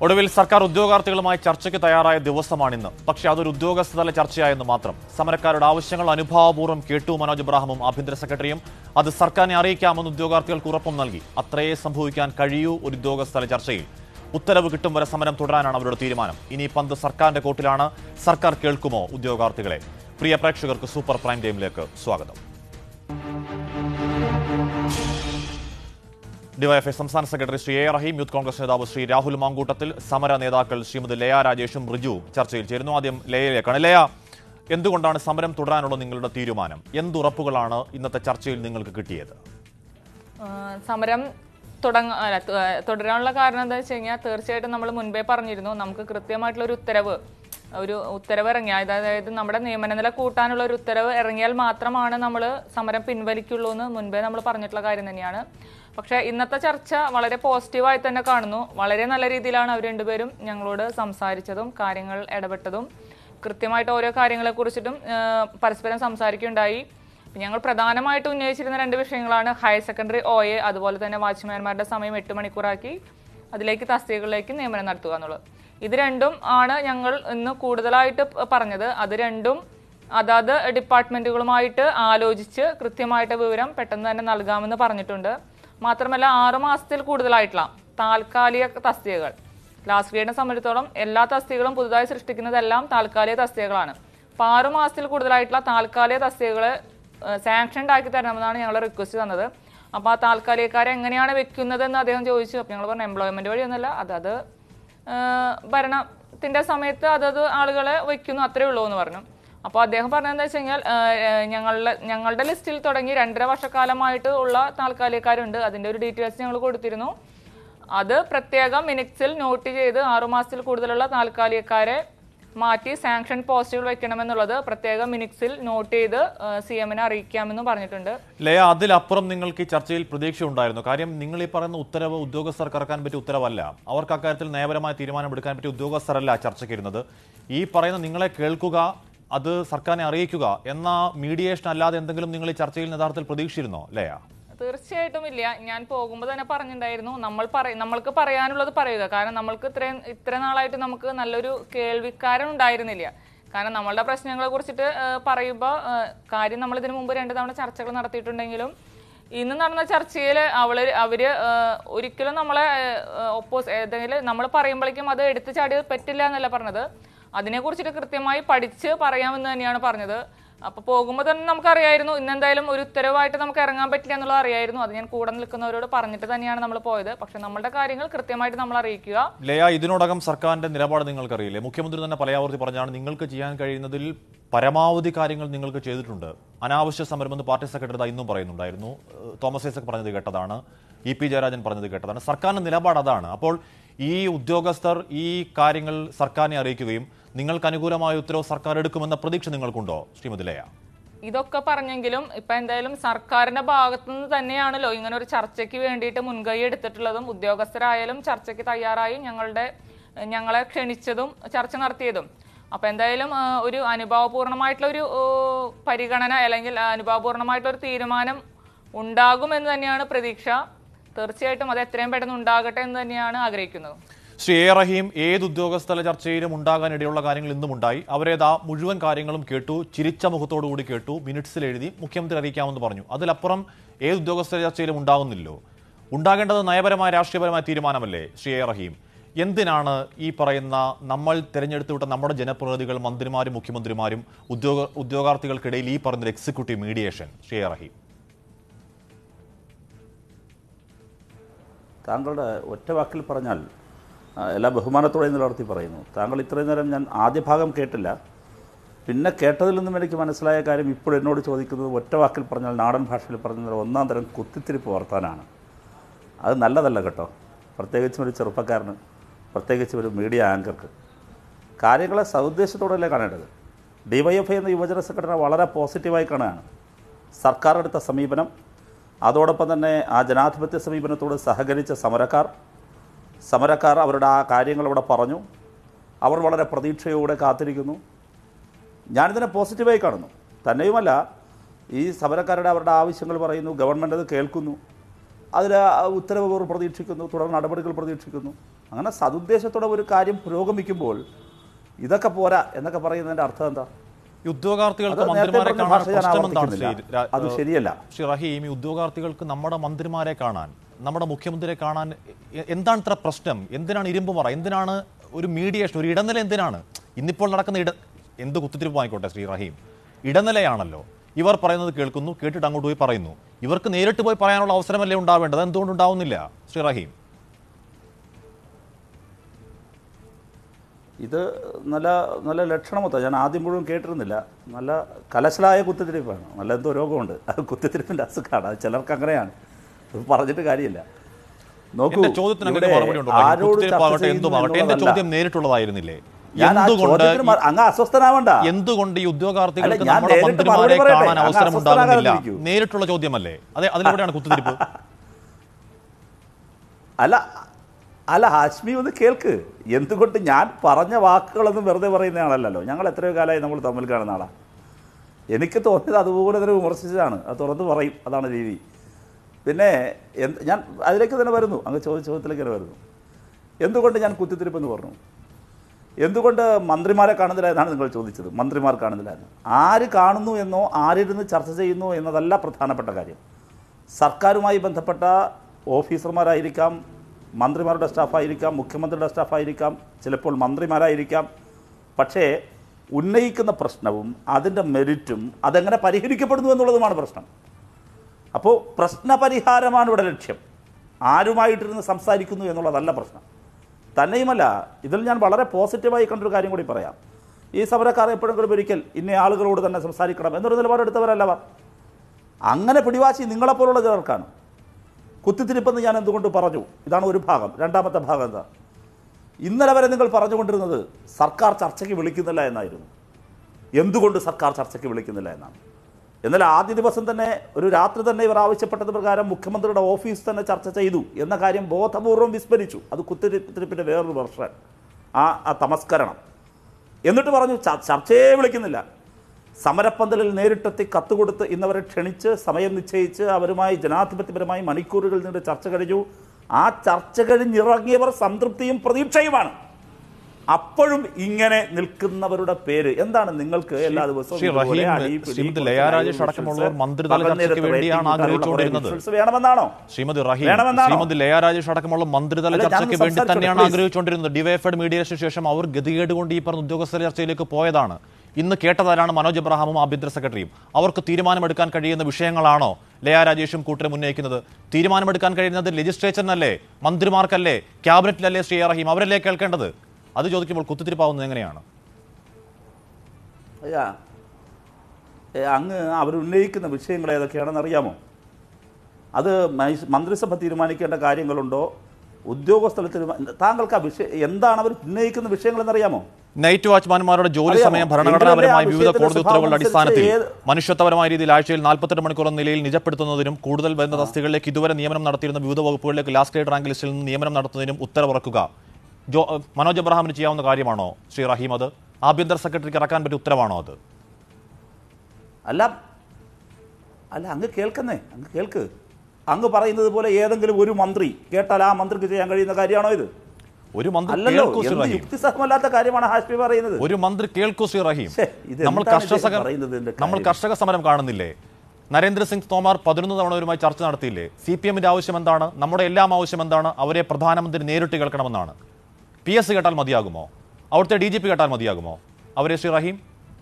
ഒടുവിൽ സർക്കാർ ഉദ്യോഗാർത്ഥികളുമായി ചർച്ചയ്ക്ക് തയ്യാറായ ദിവസമാണിന്ന്. പക്ഷേ അതൊരു ഉദ്യോഗസ്ഥതല ചർച്ചയായെന്ന് മാത്രം. സമരക്കാരുടെ ആവശ്യങ്ങൾ അനുഭാവപൂർവ്വം കേട്ടു മനോജ് എബ്രാഹിമും ആഭ്യന്തര സെക്രട്ടറിയും. അത് സർക്കാരിനെ അറിയിക്കാമെന്ന് ഉദ്യോഗാർത്ഥികൾക്ക് ഉറപ്പും നൽകി. അത്രയേ സംഭവിക്കാൻ കഴിയൂ ഒരു ഉദ്യോഗസ്ഥതല ചർച്ചയിൽ. ഉത്തരവ് കിട്ടും വരെ സമരം തുടരാനാണ് അവരുടെ തീരുമാനം. ഇനി പന്ത് സർക്കാരിന്റെ കോർട്ടിലാണ്. സർക്കാർ കേൾക്കുമോ ഉദ്യോഗാർത്ഥികളെ? പ്രിയ പ്രേക്ഷകർക്ക് സൂപ്പർ പ്രൈം ടൈമിലേക്ക് സ്വാഗതം. ഡിവൈഎഫ്ഐ സംസ്ഥാന സെക്രട്ടറി ശ്രീ എ റഹീം, യൂത്ത് കോൺഗ്രസ് നേതാവ് ശ്രീ രാഹുൽ മാങ്കൂട്ടത്തിൽ, സമര നേതാക്കൾ ശ്രീമതി ലയ രാജേഷും റിജു ചർച്ചയിൽ ചേരുന്നു. ആദ്യം ലയയിലേക്കാണ്. ലയ, എന്തുകൊണ്ടാണ് സമരം തുടരാനുള്ള നിങ്ങളുടെ തീരുമാനം? എന്തുറപ്പുകളാണ് ഇന്നത്തെ ചർച്ചയിൽ നിങ്ങൾക്ക് കിട്ടിയത്? സമരം തുടരാനുള്ള കാരണം എന്താ വെച്ച് കഴിഞ്ഞാൽ, തീർച്ചയായിട്ടും നമ്മൾ മുൻപേ പറഞ്ഞിരുന്നു, നമുക്ക് കൃത്യമായിട്ടുള്ള ഒരു ഉത്തരവ് ഇറങ്ങിയ, അതായത് നമ്മുടെ നിയമന നില കൂട്ടാനുള്ള ഒരു ഉത്തരവ് ഇറങ്ങിയാൽ മാത്രമാണ് നമ്മൾ സമരം പിൻവലിക്കുള്ളൂ എന്ന് മുൻപേ നമ്മൾ പറഞ്ഞിട്ടുള്ള കാര്യം തന്നെയാണ്. പക്ഷേ ഇന്നത്തെ ചർച്ച വളരെ പോസിറ്റീവായി തന്നെ കാണുന്നു. വളരെ നല്ല രീതിയിലാണ് അവർ രണ്ടുപേരും ഞങ്ങളോട് സംസാരിച്ചതും കാര്യങ്ങൾ ഇടപെട്ടതും. കൃത്യമായിട്ട് ഓരോ കാര്യങ്ങളെക്കുറിച്ചിട്ടും പരസ്പരം സംസാരിക്കുകയുണ്ടായി. ഞങ്ങൾ പ്രധാനമായിട്ട് ഉന്നയിച്ചിരുന്ന 2 വിഷയങ്ങളാണ് ഹയർ സെക്കൻഡറി OA, അതുപോലെ തന്നെ വാച്ച്മാൻമാരുടെ സമയം 8 മണിക്കൂറാക്കി അതിലേക്ക് തസ്തികകളിലേക്ക് നിയമനം നടത്തുക എന്നുള്ളത്. ഇത് രണ്ടും ആണ് ഞങ്ങൾ ഇന്ന് കൂടുതലായിട്ട് പറഞ്ഞത്. അത് രണ്ടും അതാത് ഡിപ്പാർട്ട്മെന്റുകളുമായിട്ട് ആലോചിച്ച് കൃത്യമായിട്ട് വിവരം പെട്ടെന്ന് തന്നെ നൽകാമെന്ന് പറഞ്ഞിട്ടുണ്ട്. മാത്രമല്ല 6 മാസത്തിൽ കൂടുതലായിട്ടുള്ള താൽക്കാലിക തസ്തികകൾ, ലാസ്റ്റ് ഗ്രേഡിനെ സംബന്ധിച്ചിടത്തോളം എല്ലാ തസ്തികകളും പുതുതായി സൃഷ്ടിക്കുന്നതെല്ലാം താൽക്കാലിക തസ്തികകളാണ്. അപ്പോൾ 6 മാസത്തിൽ കൂടുതലായിട്ടുള്ള താൽക്കാലിക തസ്തികകൾ സാങ്ഷൻഡ് ആക്കി തരണമെന്നാണ് ഞങ്ങൾ റിക്വസ്റ്റ് തന്നത്. അപ്പോൾ ആ താൽക്കാലികക്കാരെ എങ്ങനെയാണ് വെക്കുന്നതെന്ന് അദ്ദേഹം ചോദിച്ചു. അപ്പോൾ ഞങ്ങൾ പറഞ്ഞു എംപ്ലോയ്മെന്റ് വഴിയൊന്നുമല്ല, അതത് ഭരണത്തിന്റെ സമയത്ത് അതത് ആളുകളെ വയ്ക്കുന്നു, അത്രേ ഉള്ളൂ എന്ന് പറഞ്ഞു. അപ്പോൾ അദ്ദേഹം പറഞ്ഞതെന്ന് വെച്ച് കഴിഞ്ഞാൽ, ഞങ്ങളുടെ ലിസ്റ്റിൽ തുടങ്ങി 2.5 വർഷക്കാലമായിട്ട് ഉള്ള താൽക്കാലികക്കാരുണ്ട്. അതിൻ്റെ ഒരു ഡീറ്റെയിൽസ് ഞങ്ങൾ കൊടുത്തിരുന്നു. അത് പ്രത്യേകം മിനിറ്റ്സിൽ നോട്ട് ചെയ്ത് 6 മാസത്തിൽ കൂടുതലുള്ള താൽക്കാലികക്കാരെ മാറ്റി സാങ്ഷൻ പോസ്റ്റുകൾ വെക്കണമെന്നുള്ളത് പ്രത്യേകം മിനിറ്റ്സിൽ നോട്ട് ചെയ്ത് CM-നെ അറിയിക്കാമെന്ന് പറഞ്ഞിട്ടുണ്ട്. ലയ, അതിലപ്പുറം നിങ്ങൾക്ക് ഈ ചർച്ചയിൽ പ്രതീക്ഷ ഉണ്ടായിരുന്നു? കാര്യം നിങ്ങൾ ഈ പറയുന്ന ഉത്തരവ് ഉദ്യോഗസ്ഥർക്ക് ഇറക്കാൻ പറ്റിയ ഉത്തരവല്ല. അവർക്ക് അക്കാര്യത്തിൽ നയപരമായ തീരുമാനമെടുക്കാൻ പറ്റിയ ഉദ്യോഗസ്ഥരല്ല ചർച്ചയ്ക്ക് ഇരുന്നത്. ഈ പറയുന്ന നിങ്ങളെ കേൾക്കുക, അത് സർക്കാരിനെ അറിയിക്കുക എന്ന മീഡിയേഷൻ അല്ലാതെ എന്തെങ്കിലും നിങ്ങൾ ഈ ചർച്ചയിൽ യഥാർത്ഥത്തിൽ പ്രതീക്ഷിച്ചിരുന്നോ ലയ? തീർച്ചയായിട്ടും ഇല്ല. ഞാൻ പോകുമ്പോൾ തന്നെ പറഞ്ഞിട്ടുണ്ടായിരുന്നു, നമ്മൾക്ക് പറയാനുള്ളത് പറയുക. കാരണം നമ്മൾക്ക് ഇത്ര നാളായിട്ട് നമുക്ക് നല്ലൊരു കേൾവിക്കാരൻ ഉണ്ടായിരുന്നില്ല. കാരണം നമ്മളുടെ പ്രശ്നങ്ങളെ കുറിച്ചിട്ട് പറയുമ്പോൾ കാര്യം നമ്മൾ ഇതിനു മുമ്പ് 2 തവണ ചർച്ചകൾ നടത്തിയിട്ടുണ്ടെങ്കിലും ഇന്ന് നടന്ന ചർച്ചയിൽ അവര് ഒരിക്കലും നമ്മളെ ഏതെങ്കിലും നമ്മൾ പറയുമ്പോഴേക്കും അത് എടുത്തു ചാടി പറ്റില്ല എന്നല്ല പറഞ്ഞത്. അതിനെക്കുറിച്ചിട്ട് കൃത്യമായി പഠിച്ച് പറയാമെന്ന് തന്നെയാണ് പറഞ്ഞത്. അപ്പോൾ പോകുമ്പോൾ തന്നെ നമുക്കറിയായിരുന്നു ഇന്നെന്തായാലും ഒരു ഉത്തരവായിട്ട് നമുക്ക് ഇറങ്ങാൻ പറ്റില്ല എന്നുള്ളത് അറിയായിരുന്നു. അത് ഞാൻ കൂടെ നിൽക്കുന്നവരോട് പറഞ്ഞിട്ട് തന്നെയാണ് നമ്മൾ പോയത്. പക്ഷെ നമ്മളുടെ കാര്യങ്ങൾ കൃത്യമായിട്ട് നമ്മൾ അറിയിക്കുക. ലയ, ഇതിനോടകം സർക്കാരിന്റെ നിലപാട് നിങ്ങൾക്കറിയില്ലേ? മുഖ്യമന്ത്രി തന്നെ പലയാവർത്തി പറഞ്ഞാണ് നിങ്ങൾക്ക് ചെയ്യാൻ കഴിയുന്നതിൽ പരമാവധി കാര്യങ്ങൾ നിങ്ങൾക്ക് ചെയ്തിട്ടുണ്ട്. അനാവശ്യ സമരമെന്ന് പാർട്ടി സെക്രട്ടറി ഇന്നും പറയുന്നുണ്ടായിരുന്നു. തോമസ് ഐസക് പറഞ്ഞത് കേട്ടതാണ്, EP ജയരാജൻ പറഞ്ഞത് കേട്ടതാണ്. സർക്കാരിന്റെ നിലപാട് അതാണ്. അപ്പോൾ ഈ ഉദ്യോഗസ്ഥർ ഈ കാര്യങ്ങൾ സർക്കാരിനെ അറിയിക്കുകയും നിങ്ങൾക്ക് അനുകൂലമായ ഉത്തരവ് സർക്കാർ എടുക്കുമെന്ന പ്രതീക്ഷ നിങ്ങൾക്കുണ്ടോ ശ്രീമതി ലയ? ഇതൊക്കെ പറഞ്ഞെങ്കിലും ഇപ്പൊ എന്തായാലും സർക്കാരിന്റെ ഭാഗത്തു നിന്ന് തന്നെയാണല്ലോ ഇങ്ങനെ ഒരു ചർച്ചയ്ക്ക് വേണ്ടിയിട്ട് മുൻകൈ എടുത്തിട്ടുള്ളതും ഉദ്യോഗസ്ഥരായാലും ചർച്ചയ്ക്ക് തയ്യാറായി ഞങ്ങളെ ക്ഷണിച്ചതും ചർച്ച നടത്തിയതും. അപ്പൊ എന്തായാലും ഒരു അനുഭാവപൂർണമായിട്ടുള്ള ഒരു പരിഗണന അല്ലെങ്കിൽ അനുഭാവപൂർണമായിട്ടുള്ള ഒരു തീരുമാനം ഉണ്ടാകുമെന്ന് തന്നെയാണ് പ്രതീക്ഷ. തീർച്ചയായിട്ടും അത് എത്രയും പെട്ടെന്ന് ഉണ്ടാകട്ടെ എന്ന് തന്നെയാണ് ആഗ്രഹിക്കുന്നത്. ശ്രീ എ റഹീം, ഏത് ഉദ്യോഗസ്ഥല ചർച്ചയിലും ഉണ്ടാകാനിടയുള്ള കാര്യങ്ങൾ ഇന്നും ഉണ്ടായി. അവരേതാ മുഴുവൻ കാര്യങ്ങളും കേട്ടു, ചിരിച്ച മുഖത്തോടുകൂടി കേട്ടു, മിനിറ്റ്സിൽ എഴുതി മുഖ്യമന്ത്രി അറിയിക്കാമെന്ന് പറഞ്ഞു. അതിലപ്പുറം ഏത് ഉദ്യോഗസ്ഥല ചർച്ചയിലും ഉണ്ടാകുന്നില്ലോ. ഉണ്ടാകേണ്ടത് നയപരമായ രാഷ്ട്രീയപരമായ തീരുമാനമല്ലേ ശ്രീ എ റഹീം? എന്തിനാണ് ഈ പറയുന്ന നമ്മൾ തിരഞ്ഞെടുത്തുവിട്ട നമ്മുടെ ജനപ്രതിനിധികൾ, മന്ത്രിമാരും മുഖ്യമന്ത്രിമാരും ഉദ്യോഗാർത്ഥികൾക്കിടയിൽ ഈ പറയുന്ന executive mediation? Shri A Rahim, താങ്കളുടെ ഒറ്റ വാക്കിൽ പറഞ്ഞാൽ എല്ലാ ബഹുമാനത്തോടെ നിലനിർത്തി പറയുന്നു. താങ്കൾ ഇത്രയും നേരം ഞാൻ ആദ്യ ഭാഗം കേട്ടില്ല. പിന്നെ കേട്ടതിൽ നിന്നും എനിക്ക് മനസ്സിലായ കാര്യം ഇപ്പോൾ എന്നോട് ചോദിക്കുന്നത് ഒറ്റ വാക്കിൽ പറഞ്ഞാൽ, നാടൻ ഭാഷയിൽ പറഞ്ഞാൽ 1-ാം തരം കുത്തിത്തിരിപ്പ് വർത്താനാണ്. അത് നല്ലതല്ല കേട്ടോ. പ്രത്യേകിച്ചും ഒരു ചെറുപ്പക്കാരന്, പ്രത്യേകിച്ച് ഒരു മീഡിയ ആങ്കർക്ക് കാര്യങ്ങളെ സതുദ്ദേശത്തോടെയല്ലേ കാണേണ്ടത്. DYFI എന്ന യുവജന സംഘടന വളരെ പോസിറ്റീവായി കാണുകയാണ് സർക്കാർ എടുത്ത സമീപനം. അതോടൊപ്പം തന്നെ ആ ജനാധിപത്യ സമീപനത്തോട് സഹകരിച്ച സമരക്കാർ അവരുടെ ആ കാര്യങ്ങൾ ഇവിടെ പറഞ്ഞു. അവർ വളരെ പ്രതീക്ഷയോടെ കാത്തിരിക്കുന്നു. ഞാനിതിനെ പോസിറ്റീവായി കാണുന്നു. തന്നെയുമല്ല, ഈ സമരക്കാരുടെ അവരുടെ ആവശ്യങ്ങൾ പറയുന്നു, ഗവൺമെൻറ് അത് കേൾക്കുന്നു, അതിൽ ഉത്തരവ് പ്രതീക്ഷിക്കുന്നു, തുടർ നടപടികൾ പ്രതീക്ഷിക്കുന്നു. അങ്ങനെ സതുദ്ദേശത്തോടെ ഒരു കാര്യം പുരോഗമിക്കുമ്പോൾ ഇതൊക്കെ പോരാ എന്നൊക്കെ പറയുന്നതിൻ്റെ അർത്ഥം എന്താ? ഉദ്യോഗാർത്ഥികൾക്ക് മന്ത്രിമാരെ കാണാൻ പ്രശ്നം എന്താണ്? അത് ശരിയല്ല. ശ്രീ റഹീം, ഈ ഉദ്യോഗാർത്ഥികൾക്ക് നമ്മുടെ മന്ത്രിമാരെ കാണാൻ, നമ്മുടെ മുഖ്യമന്ത്രിയെ കാണാൻ എന്താണ് ഇത്ര പ്രശ്നം? എന്തിനാണ് ഇരുമ്പുമറ? എന്തിനാണ് ഒരു മീഡിയേഷൻ, ഒരു ഇടനില? എന്തിനാണ് ഇന്നിപ്പോൾ നടക്കുന്ന എന്ത് കുത്തിത്തിരിപ്പ് ആയിക്കോട്ടെ ശ്രീ റഹീം, ഇടനിലയാണല്ലോ. ഇവർ പറയുന്നത് കേൾക്കുന്നു, കേട്ടിട്ട് അങ്ങോട്ട് പോയി പറയുന്നു. ഇവർക്ക് നേരിട്ട് പോയി പറയാനുള്ള അവസരമല്ലേ ഉണ്ടാവേണ്ടത്? എന്തുകൊണ്ടുണ്ടാവുന്നില്ല ശ്രീ റഹീം? ഇത് നല്ല നല്ല ലക്ഷണമൊത്ത. ഞാൻ ആദ്യം മുഴുവൻ കേട്ടിരുന്നില്ല. നല്ല കലശലായ കുത്തിത്തിരിപ്പാണ്. നല്ല എന്തോ രോഗമുണ്ട്, അത് കുത്തിത്തിരിപ്പിൻ്റെ അസുഖമാണ്. അത് ചിലർക്ക് അങ്ങനെയാണ്, പറഞ്ഞിട്ട് കാര്യമില്ല. നോക്കൂ, എന്റെ ചോദ്യം നേരിട്ടുള്ളതായിരുന്നില്ലേ? അങ്ങ് അസ്വസ്ഥനാവണ്ട. എന്തുകൊണ്ട് ഈ ഉദ്യോഗാർത്ഥികൾക്ക് നമ്മുടെ മന്ത്രിമാരെ കാണാൻ അവസരം ഉണ്ടാകുന്നില്ല? നേരിട്ടുള്ള ചോദ്യമല്ലേ? അതെ, അതിലൂടെയാണ് കുത്തിത്തിരിപ്പ്. അല്ല ഹാഷ്മി, ഒന്ന് കേൾക്ക്. എന്തുകൊണ്ട് ഞാൻ പറഞ്ഞ വാക്കുകളൊന്നും വെറുതെ പറയുന്നതാണല്ലോ. ഞങ്ങൾ എത്രയോ കാലമായി നമ്മൾ തമ്മിൽ കാണുന്ന ആളാണ്. എനിക്ക് തോന്നിയത് അതുപോലെ തന്നെ വിമർശിച്ചതാണ്. അത് തുറന്ന് പറയും, അതാണ് രീതി. പിന്നെ ഞാൻ അതിലേക്ക് തന്നെ വരുന്നു, അങ്ങ് ചോദ്യത്തിലേക്ക് തന്നെ വരുന്നു. എന്തുകൊണ്ട് ഞാൻ കുത്തിത്തിരിപ്പെന്ന് പറഞ്ഞു? എന്തുകൊണ്ട് മന്ത്രിമാരെ കാണുന്നില്ല എന്നാണ് നിങ്ങൾ ചോദിച്ചത്. മന്ത്രിമാർ കാണുന്നില്ല എന്ന് ആര് കാണുന്നു എന്നോ ആരിരുന്ന് ചർച്ച ചെയ്യുന്നു എന്നതല്ല പ്രധാനപ്പെട്ട കാര്യം. സർക്കാരുമായി ബന്ധപ്പെട്ട ഓഫീസർമാരായിരിക്കാം, മന്ത്രിമാരുടെ സ്റ്റാഫായിരിക്കാം, മുഖ്യമന്ത്രിയുടെ സ്റ്റാഫായിരിക്കാം, ചിലപ്പോൾ മന്ത്രിമാരായിരിക്കാം. പക്ഷേ ഉന്നയിക്കുന്ന പ്രശ്നവും അതിൻ്റെ മെറിറ്റും അതെങ്ങനെ പരിഹരിക്കപ്പെടുന്നു എന്നുള്ളതുമാണ് പ്രശ്നം. അപ്പോൾ പ്രശ്നപരിഹാരമാണ് ഇവിടെ ലക്ഷ്യം. ആരുമായിട്ടിരുന്ന് സംസാരിക്കുന്നു എന്നുള്ളതല്ല പ്രശ്നം. തന്നെയുമല്ല, ഇതിൽ ഞാൻ വളരെ പോസിറ്റീവായി കണ്ടൊരു കാര്യം കൂടി പറയാം. ഈ സമരക്കാർ എപ്പോഴെങ്കിലും ഒരിക്കൽ ഇന്ന ആളുകളോട് തന്നെ സംസാരിക്കണം എന്നൊരു നിലപാടെടുത്തവരല്ലവർ. അങ്ങനെ പിടിവാശി നിങ്ങളെപ്പോലുള്ള ചിലർക്കാണ്. കുത്തിത്തിരിപ്പെന്ന് ഞാൻ എന്തുകൊണ്ട് പറഞ്ഞു? ഇതാണ് ഒരു ഭാഗം. രണ്ടാമത്തെ ഭാഗം എന്താ? ഇന്നലെ വരെ നിങ്ങൾ പറഞ്ഞുകൊണ്ടിരുന്നത് സർക്കാർ ചർച്ചയ്ക്ക് വിളിക്കുന്നില്ല എന്നായിരുന്നു. എന്തുകൊണ്ട് സർക്കാർ ചർച്ചയ്ക്ക് വിളിക്കുന്നില്ല എന്നാണ്. എന്നാൽ ആദ്യ ദിവസം തന്നെ, ഒരു രാത്രി തന്നെ ഇവർ ആവശ്യപ്പെട്ടത് പ്രകാരം മുഖ്യമന്ത്രിയുടെ ഓഫീസ് തന്നെ ചർച്ച ചെയ്തു എന്ന കാര്യം ബോധപൂർവം വിസ്മരിച്ചു. അത് കുത്തിത്തിരിപ്പിൻ്റെ വേറൊരു വെർഷൻ, ആ തമസ്കരണം. എന്നിട്ട് പറഞ്ഞു ചർച്ചയെ വിളിക്കുന്നില്ല. സമരപ്പന്തലിൽ നേരിട്ടെത്തി കത്തുകൊടുത്ത് ഇന്നവരെ ക്ഷണിച്ച് സമയം നിശ്ചയിച്ച് അവരുമായി ജനാധിപത്യപരമായി മണിക്കൂറുകൾ നീണ്ട ചർച്ച കഴിഞ്ഞു. ആ ചർച്ച കഴിഞ്ഞിറങ്ങിയവർ സംതൃപ്തിയും പ്രതീക്ഷയുമാണ്. അപ്പോഴും ഇങ്ങനെ നിൽക്കുന്നവരുടെ പേര് എന്താണ്? നിങ്ങൾക്ക് എല്ലാ ദിവസവും വേണമെന്നാണോ? ശ്രീമതി ലയ രാജേഷ് അടക്കമുള്ള മന്ത്രിതല ചർച്ചയ്ക്ക് വേണ്ടി തന്നെയാണ് ആഗ്രഹിച്ചുകൊണ്ടിരുന്നത്. ഡിവൈഎഫ്ഐയുടെ മീഡിയേഷന് ശേഷം അവർ ഗതികേട് കൊണ്ട് ഈ പറഞ്ഞ ഉദ്യോഗസ്ഥ ചർച്ചയിലേക്ക് പോയതാണ്. ഇന്ന് കേട്ടതാരാണ്? മനോജ് എബ്രഹാമും ആഭ്യന്തര സെക്രട്ടറിയും. അവർക്ക് തീരുമാനമെടുക്കാൻ കഴിയുന്ന വിഷയങ്ങളാണോ ലയ രാജേഷും കൂട്ടരും ഉന്നയിക്കുന്നത്? തീരുമാനമെടുക്കാൻ കഴിയുന്നത് ലെജിസ്ലേച്ചറിനല്ലേ, മന്ത്രിമാർക്കല്ലേ, ക്യാബിനറ്റിലല്ലേ ശ്രീ റഹീം? അവരല്ലേ കേൾക്കേണ്ടത്? അത് ചോദിക്കുമ്പോൾ കുത്തിത്തിരിപ്പാവുന്നത് എങ്ങനെയാണ്? അങ്ങ് അവരുന്നയിക്കുന്ന വിഷയങ്ങൾ ഏതൊക്കെയാണെന്ന് അറിയാമോ? അത് മന്ത്രിസഭ തീരുമാനിക്കേണ്ട കാര്യങ്ങളുണ്ടോ? ഉദ്യോഗസ്ഥർ താങ്കൾക്ക് ആ വിഷയം എന്താണ് അവർ ഉന്നയിക്കുന്ന വിഷയങ്ങളെന്നറിയാമോ? നൈറ്റ് വാച്ച്മാൻമാരുടെ ജോലി സമയം ഭരണഘടനാപരമായി വിവിധ കോടതി ഉത്തരവുകളുടെ അടിസ്ഥാനത്തിൽ മനുഷ്യത്വപരമായ രീതിയിൽ ആഴ്ചയിൽ 48 മണിക്കൂർ എന്ന നിലയിൽ നിജപ്പെടുത്തുന്നതിനും കൂടുതൽ ബന്ധ തസ്തികകളിലേക്ക് ഇതുവരെ നിയമനം നടത്തിയിരുന്ന വിവിധ വകുപ്പുകളിലേക്ക് ലാസ്റ്റ് ഗ്രേഡ് റാങ്ക് ലിസ്റ്റിൽ നിന്ന് നിയമനം നടത്തുന്നതിനും ഉത്തരവിറക്കുക മനോജ് എബ്രഹാമിന് ചെയ്യാവുന്ന കാര്യമാണോ ശ്രീ റഹീം? അത് ആഭ്യന്തര സെക്രട്ടറിക്ക് ഇറക്കാൻ പറ്റിയ ഉത്തരവാണോ അത്? അല്ല അല്ല അങ്ങ് കേൾക്കുന്നേ, അങ്ങ് കേൾക്ക്. അങ്ങ് പറയുന്നത് പോലെ ഏതെങ്കിലും ഒരു മന്ത്രി കേട്ടാൽ ആ മന്ത്രിക്ക് ചെയ്യാൻ കഴിയുന്ന കാര്യമാണോ ഇത്? ഒരു മന്ത്രി യുക്തിസഹമല്ലാത്ത കാര്യമാണ് ഹാഷ്മി പറയുന്നത്. ഒരു മന്ത്രി കേൾക്കൂ ശ്രീ റഹീം. നമ്മൾ കർഷക സമരം കാണുന്നില്ലേ? നരേന്ദ്രസിംഗ് തോമർ 11 തവണ അവരുമായി ചർച്ച നടത്തിയില്ലേ? CPM-ന്റെ ആവശ്യം എന്താണ്? നമ്മുടെ എല്ലാം ആവശ്യം എന്താണ്? അവരെ പ്രധാനമന്ത്രി നേരിട്ട് കേൾക്കണമെന്നാണ്. PS കേട്ടാൽ മതിയാകുമോ? അവിടുത്തെ DGP കേട്ടാൽ മതിയാകുമോ അവരെ ശ്രീ റഹീം?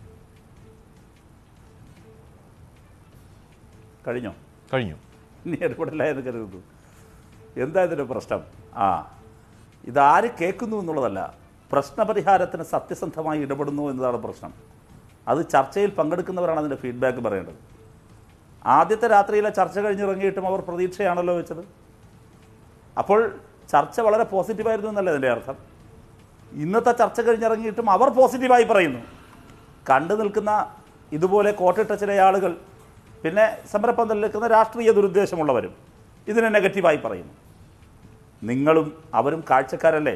കഴിഞ്ഞു. ഇനി ഇടപെടില്ല എന്ന് കരുതുന്നു. എന്താ ഇതിൻ്റെ പ്രശ്നം? ഇതാര് കേൾക്കുന്നു എന്നുള്ളതല്ല, പ്രശ്നപരിഹാരത്തിന് സത്യസന്ധമായി ഇടപെടുന്നു എന്നതാണ് പ്രശ്നം. അത് ചർച്ചയിൽ പങ്കെടുക്കുന്നവരാണ് അതിൻ്റെ ഫീഡ്ബാക്ക് പറയേണ്ടത്. ആദ്യത്തെ രാത്രിയിലെ ചർച്ച കഴിഞ്ഞിറങ്ങിയിട്ടും അവർ പ്രതീക്ഷയാണല്ലോ വെച്ചത്. അപ്പോൾ ചർച്ച വളരെ പോസിറ്റീവായിരുന്നു എന്നല്ലേ അതിൻ്റെ അർത്ഥം? ഇന്നത്തെ ചർച്ച കഴിഞ്ഞിറങ്ങിയിട്ടും അവർ പോസിറ്റീവായി പറയുന്നു. കണ്ടു നിൽക്കുന്ന ഇതുപോലെ കോട്ടിട്ട ചില ആളുകൾ, പിന്നെ സമരപ്പന്തലിൽ നിൽക്കുന്ന രാഷ്ട്രീയ ദുരുദ്ദേശമുള്ളവരും ഇതിനെ നെഗറ്റീവായി പറയുന്നു. നിങ്ങളും അവരും കാഴ്ചക്കാരല്ലേ?